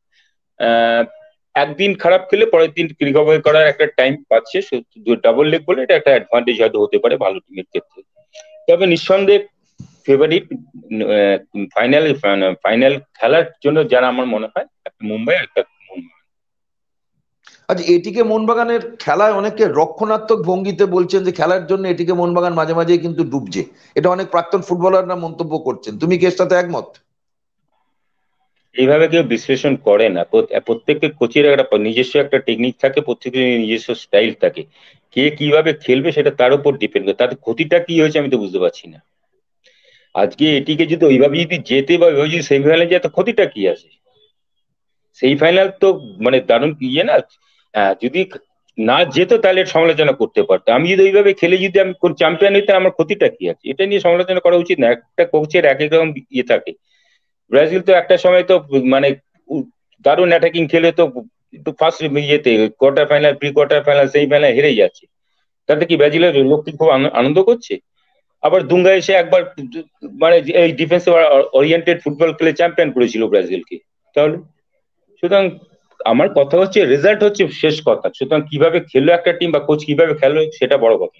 আহ একদিন খারাপ খেলে পরের দিন রিকভারি করার একটা টাইম পাচ্ছে, ডাবল লেগ বলে এটা একটা অ্যাডভান্টেজ হয়তো হতে পারে ভালো টিমের ক্ষেত্রে। তবে নিঃসন্দেহে ফেভারিট ফাইনাল ফাইনাল খেলার জন্য যারা আমার মনে হয় একটা মুম্বাই একটা মুম্বাই। আচ্ছা, এটিকে মোহনবাগানের খেলায় অনেকে রক্ষণাত্মক ভঙ্গিতে বলছেন যে খেলার জন্য এটিকে মোহনবাগান মাঝে মাঝে কিন্তু ডুবছে, এটা অনেক প্রাক্তন ফুটবলাররা মন্তব্য করছেন, তুমি কি এর সাথে একমত? এইভাবে কেউ বিশ্লেষণ করে না। প্রত্যেকের কোচের একটা নিজস্ব একটা টেকনিক থাকে, প্রত্যেকের নিজস্ব স্টাইল থাকে, কে কিভাবে খেলবে সেটা তার উপর ডিপেন্ড করে। তাতে ক্ষতিটা কি হয়েছে আমি তো বুঝতে পারছি না। আজকে এটিকে যদি ওইভাবে যদি যেতে বা ওইভাবে যদি সেমিফাইনালে যায় তো ক্ষতিটা কি আছে? সেই ফাইনাল তো মানে দারুণ ইয়ে না। হ্যাঁ, যদি না যেত তাহলে সমালোচনা করতে পারতো। আমি যদি ওইভাবে খেলে যদি আমি চ্যাম্পিয়ন হইতাম আমার ক্ষতিটা কি আছে? এটা নিয়ে সমালোচনা করা উচিত না। একটা কোচের এক এক রকম ইয়ে থাকে। ব্রাজিল তো একটা সময় তো মানে দারুণ অ্যাটাকিং খেলে তো ফার্স্ট ইয়েতে quarter final, pre quarter final, semi final হেরেই যাচ্ছে। তাতে কি ব্রাজিলের লোক কি খুব আনন্দ করছে? আবার দুঙ্গা এসে একবার মানে এই ডিফেন্সিভ ওরিয়েন্টেড ফুটবল খেলে চ্যাম্পিয়ন করেছিল ব্রাজিলকে। তাহলে সুতরাং আমার কথা হচ্ছে রেজাল্ট হচ্ছে শেষ কথা। সুতরাং কিভাবে খেললো একটা টিম বা কোচ কিভাবে খেললো সেটা বড় কথা।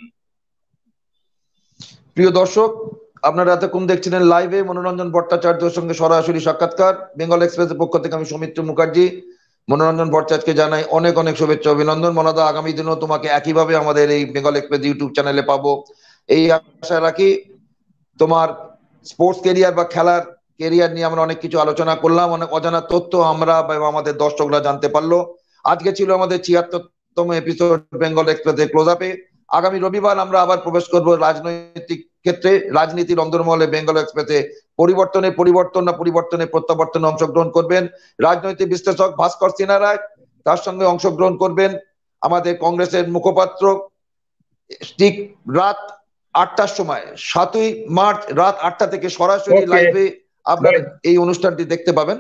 প্রিয় দর্শক, আপনারা এতক্ষণ দেখছিলেন লাইভে মনোরঞ্জন ভট্টাচার্যের সঙ্গে সরাসরি সাক্ষাৎকার। বেঙ্গল এক্সপ্রেসের পক্ষ থেকে আমি সৌমিত্র মুখার্জি মনোরঞ্জন ভট্টাচার্যকে জানাই অনেক অনেক শুভেচ্ছা অভিনন্দন। মনাদা, আগামী দিনেও তোমাকে একইভাবে আমাদের এই বেঙ্গল এক্সপ্রেস ইউটিউব চ্যানেলে পাবো এই আশা রাখি। তোমার স্পোর্টস কেরিয়ার বা খেলার কেরিয়ার নিয়ে আমরা অনেক কিছু আলোচনা করলাম, অনেক অজানা তথ্য আমরা বা আমাদের দর্শকরা জানতে পারলো। আজকে ছিল আমাদের ছিয়াত্তরতম এপিসোড বেঙ্গল এক্সপ্রেসের ক্লোজ আপে। আগামী রবিবার আমরা আবার প্রবেশ করব রাজনৈতিক ক্ষেত্রে, রাজনীতির অন্দরমহলে বেঙ্গল এক্সপ্রেসে পরিবর্তনে পরিবর্তন না পরিবর্তনে প্রত্যাবর্তনে অংশগ্রহণ করবেন রাজনৈতিক বিশ্লেষক ভাস্কর সিনহা রায়। তার সঙ্গে অংশগ্রহণ করবেন আমাদের কংগ্রেসের মুখপাত্র। ঠিক রাত আটটার সময় সাতই মার্চ রাত আটটা থেকে সরাসরি লাইভে আপনারা এই অনুষ্ঠানটি দেখতে পাবেন।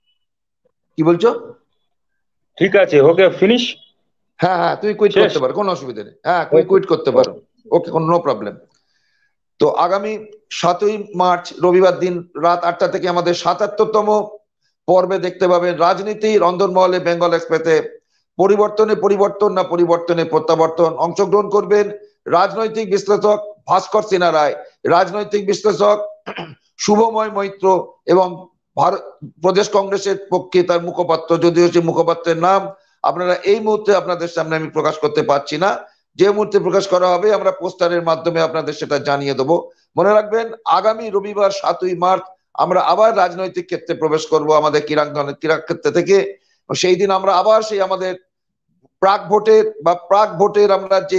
কি বলছো? ঠিক আছে, ওকে, ফিনিশ। হ্যাঁ হ্যাঁ, তুমি কুইট করতে পারো, কোনো অসুবিধা নেই। হ্যাঁ, তুমি কুইট করতে পারো, ওকে, কোনো নো প্রবলেম। তো আগামী সাতই মার্চ রবিবার দিন রাত আটটা থেকে আমাদের সাতাত্তরতম পর্বে দেখতে পাবেন রাজনীতির অন্দরমহলে বেঙ্গল এক্সপ্রেসে পরিবর্তনে পরিবর্তন না পরিবর্তনে প্রত্যাবর্তন। অংশগ্রহণ করবেন রাজনৈতিক বিশ্লেষক ভাস্কর সিনহা রায়, রাজনৈতিক বিশ্লেষক শুভময় মৈত্র এবং ভারত প্রদেশ কংগ্রেসের পক্ষে তার মুখপাত্র, যদিও সে মুখপাত্রের নাম আপনারা এই মুহূর্তে আপনাদের সামনে আমি প্রকাশ করতে পারছি না। যে মুহূর্তে প্রকাশ করা হবে আমরা পোস্টারের মাধ্যমে আপনাদের সেটা জানিয়ে দেবো। মনে রাখবেন আগামী রবিবার সাতই মার্চ আমরা আবার রাজনৈতিক ক্ষেত্রে প্রবেশ করব আমাদের ক্রীড়াঙ্গনের ক্রীড়া ক্ষেত্র থেকে। সেই দিন আমরা আবার সেই আমাদের প্রাক ভোটের বা প্রাক ভোটের আমরা যে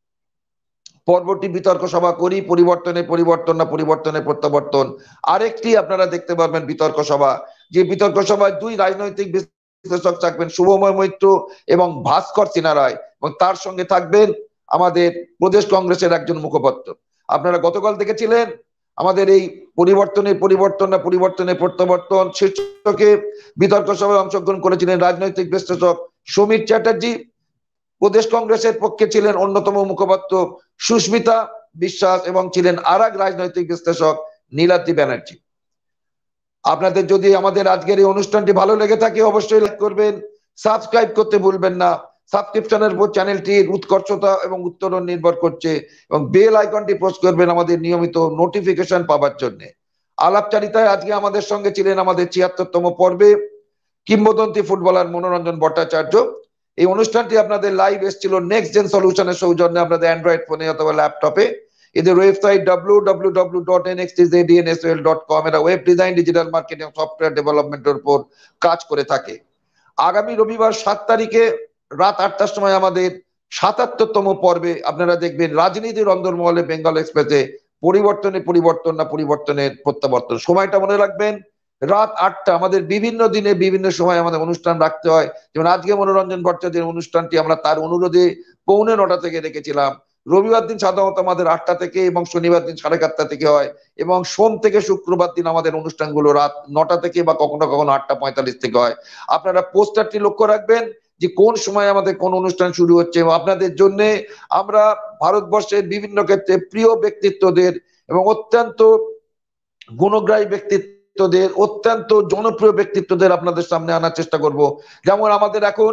পর্বটি বিতর্ক সভা করি, পরিবর্তনে পরিবর্তন না পরিবর্তনে প্রত্যাবর্তন, আরেকটি আপনারা দেখতে পারবেন বিতর্ক সভা। যে বিতর্ক সভায় দুই রাজনৈতিক বিশ্লেষক থাকবেন, শুভময় মৈত্র এবং ভাস্কর সিনহা রায়, এবং তার সঙ্গে থাকবেন আমাদের প্রদেশ কংগ্রেসের একজন মুখপাত্র। আপনারা গতকাল দেখেছিলেন আমাদের এই পরিবর্তনে পরিবর্তন না পরিবর্তনে প্রত্যাবর্তন শীর্ষকে বিতর্ক সভায় অংশগ্রহণ করেছিলেন রাজনৈতিক বিশ্লেষক সমীর চ্যাটার্জি। প্রদেশ কংগ্রেসের পক্ষে ছিলেন অন্যতম মুখপাত্র সুস্মিতা বিশ্বাস এবং ছিলেন আর এক রাজনৈতিক বিশ্লেষক নীলাদ্রি ব্যানার্জি। আপনাদের যদি আমাদের আজকের এই অনুষ্ঠানটি ভালো লেগে থাকে অবশ্যই লাইক করবেন, সাবস্ক্রাইব করতে ভুলবেন না। সাবস্ক্রিপশনের উপর চ্যানেলটির উৎকর্ষতা এবং উত্তরণ নির্ভর করছে, এবং বেল আইকনটি প্রেস করবেন আমাদের নিয়মিত নোটিফিকেশন পাওয়ার জন্য। আলাপচারিতায় আজকে আমাদের সঙ্গে ছিলেন আমাদের ছিয়াত্তরতম পর্বে কিংবদন্তি ফুটবলার মনোরঞ্জন ভট্টাচার্য। এই অনুষ্ঠানটি আপনাদের লাইভ এসেছিল নেক্সট জেন সলিউশনের সৌজন্যে আপনাদের অ্যান্ড্রয়েড ফোনে অথবা ল্যাপটপে। এদের website W W W dot N X T Z N S L dot com. এরা web design, digital marketing, software ডেভেলপমেন্টের উপর কাজ করে থাকে। আগামী রবিবার সাত তারিখে রাত আটটার সময় আমাদের সাতাত্তরতম পর্বে আপনারা দেখবেন রাজনীতির অন্দরমহলে বেঙ্গল এক্সপ্রেসে পরিবর্তনে পরিবর্তন না পরিবর্তনের প্রত্যাবর্তন। সময়টা মনে রাখবেন রাত আটটা। আমাদের বিভিন্ন দিনে বিভিন্ন সময় আমাদের অনুষ্ঠান রাখতে হয়, যেমন আজকে মনোরঞ্জন ভট্টাচার্যের অনুষ্ঠানটি আমরা তার অনুরোধে পৌনে নটা থেকে রেখেছিলাম। রবিবার দিন সাধারণত আমাদের আটটা থেকে এবং শনিবার দিন সাড়ে সাতটা থেকে হয়, এবং সোম থেকে শুক্রবার দিন আমাদের অনুষ্ঠানগুলো রাত নটা থেকে বা কখনো কখনো আটটা পঁয়তাল্লিশ থেকে হয়। আপনারা পোস্টারটি লক্ষ্য রাখবেন যে কোন সময় আমাদের কোন অনুষ্ঠান শুরু হচ্ছে, এবং আপনাদের জন্য আমরা ভারতবর্ষের বিভিন্ন ক্ষেত্রে প্রিয় ব্যক্তিত্বদের এবং অত্যন্ত গুণগ্রাহী ব্যক্তিত্বদের, অত্যন্ত জনপ্রিয় ব্যক্তিত্বদের আপনাদের সামনে আনার চেষ্টা করব। যেমন আমাদের এখন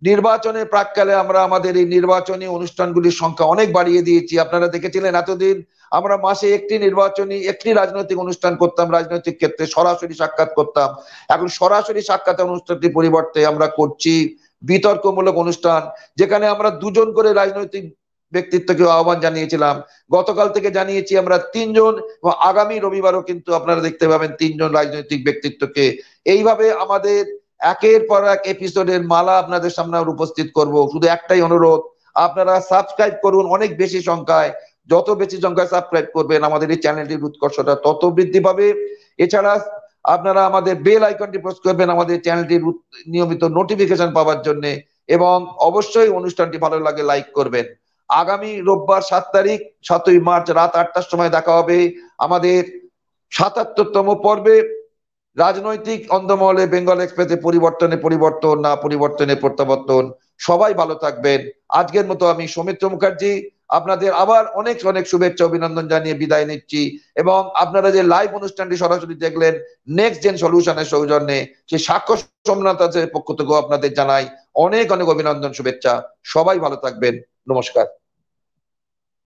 নির্বাচনের প্রাককালে আমরা আমাদের এই নির্বাচনী অনুষ্ঠানগুলির সংখ্যা অনেক বাড়িয়ে দিয়েছি। আপনারা দেখেছিলেন এতদিন আমরা মাসে একটি নির্বাচনী একটি রাজনৈতিক অনুষ্ঠান করতাম, রাজনৈতিক ক্ষেত্রে সরাসরি সাক্ষাৎ করতাম। এখন সরাসরি সাক্ষাৎ অনুষ্ঠানটির পরিবর্তে আমরা করছি বিতর্কমূলক অনুষ্ঠান, যেখানে আমরা দুজন করে রাজনৈতিক ব্যক্তিত্বকে আহ্বান জানিয়েছিলাম। গতকাল থেকে জানিয়েছি আমরা তিনজন, এবং আগামী রবিবারও কিন্তু আপনারা দেখতে পাবেন তিনজন রাজনৈতিক ব্যক্তিত্বকে। এইভাবে আমাদের একের পর এক এপিসোডের মালা আপনাদের সামনে উপস্থিত করব। শুধু একটাই অনুরোধ, আপনারা সাবস্ক্রাইব করুন অনেক বেশি সংখ্যায়। যত বেশি সংখ্যায় সাবস্ক্রাইব করবেন আমাদের এই চ্যানেলটির উৎকর্ষতা তত বৃদ্ধি পাবে। এছাড়া আপনারা আমাদের বেল আইকনটি প্রেস করবেন আমাদের চ্যানেলটির নিয়মিত নোটিফিকেশন পাওয়ার জন্য, এবং অবশ্যই অনুষ্ঠানটি ভালো লাগে লাইক করবেন। আগামী রোববার সাত তারিখ সাতই মার্চ রাত আটটার সময় দেখা হবে আমাদের সাতাত্তরতম পর্বে। রাজনৈতিক অন্ধমহলে বেঙ্গল এক্সপ্রেসে পরিবর্তনে পরিবর্তন, না পরিবর্তনে প্রত্যাবর্তন। সবাই ভালো থাকবেন। আজকের মতো আমি সৌমিত্র মুখার্জি আপনাদের আবার অনেক অনেক শুভেচ্ছা অভিনন্দন জানিয়ে বিদায় নিচ্ছি, এবং আপনারা যে লাইভ অনুষ্ঠানটি সরাসরি দেখলেন নেক্সট জেন সলিউশনের সৌজন্যে, সেই সাক্ষ্য সোমনাথ দাসের পক্ষ থেকেও আপনাদের জানাই অনেক অনেক অভিনন্দন শুভেচ্ছা। সবাই ভালো থাকবেন। নমস্কার।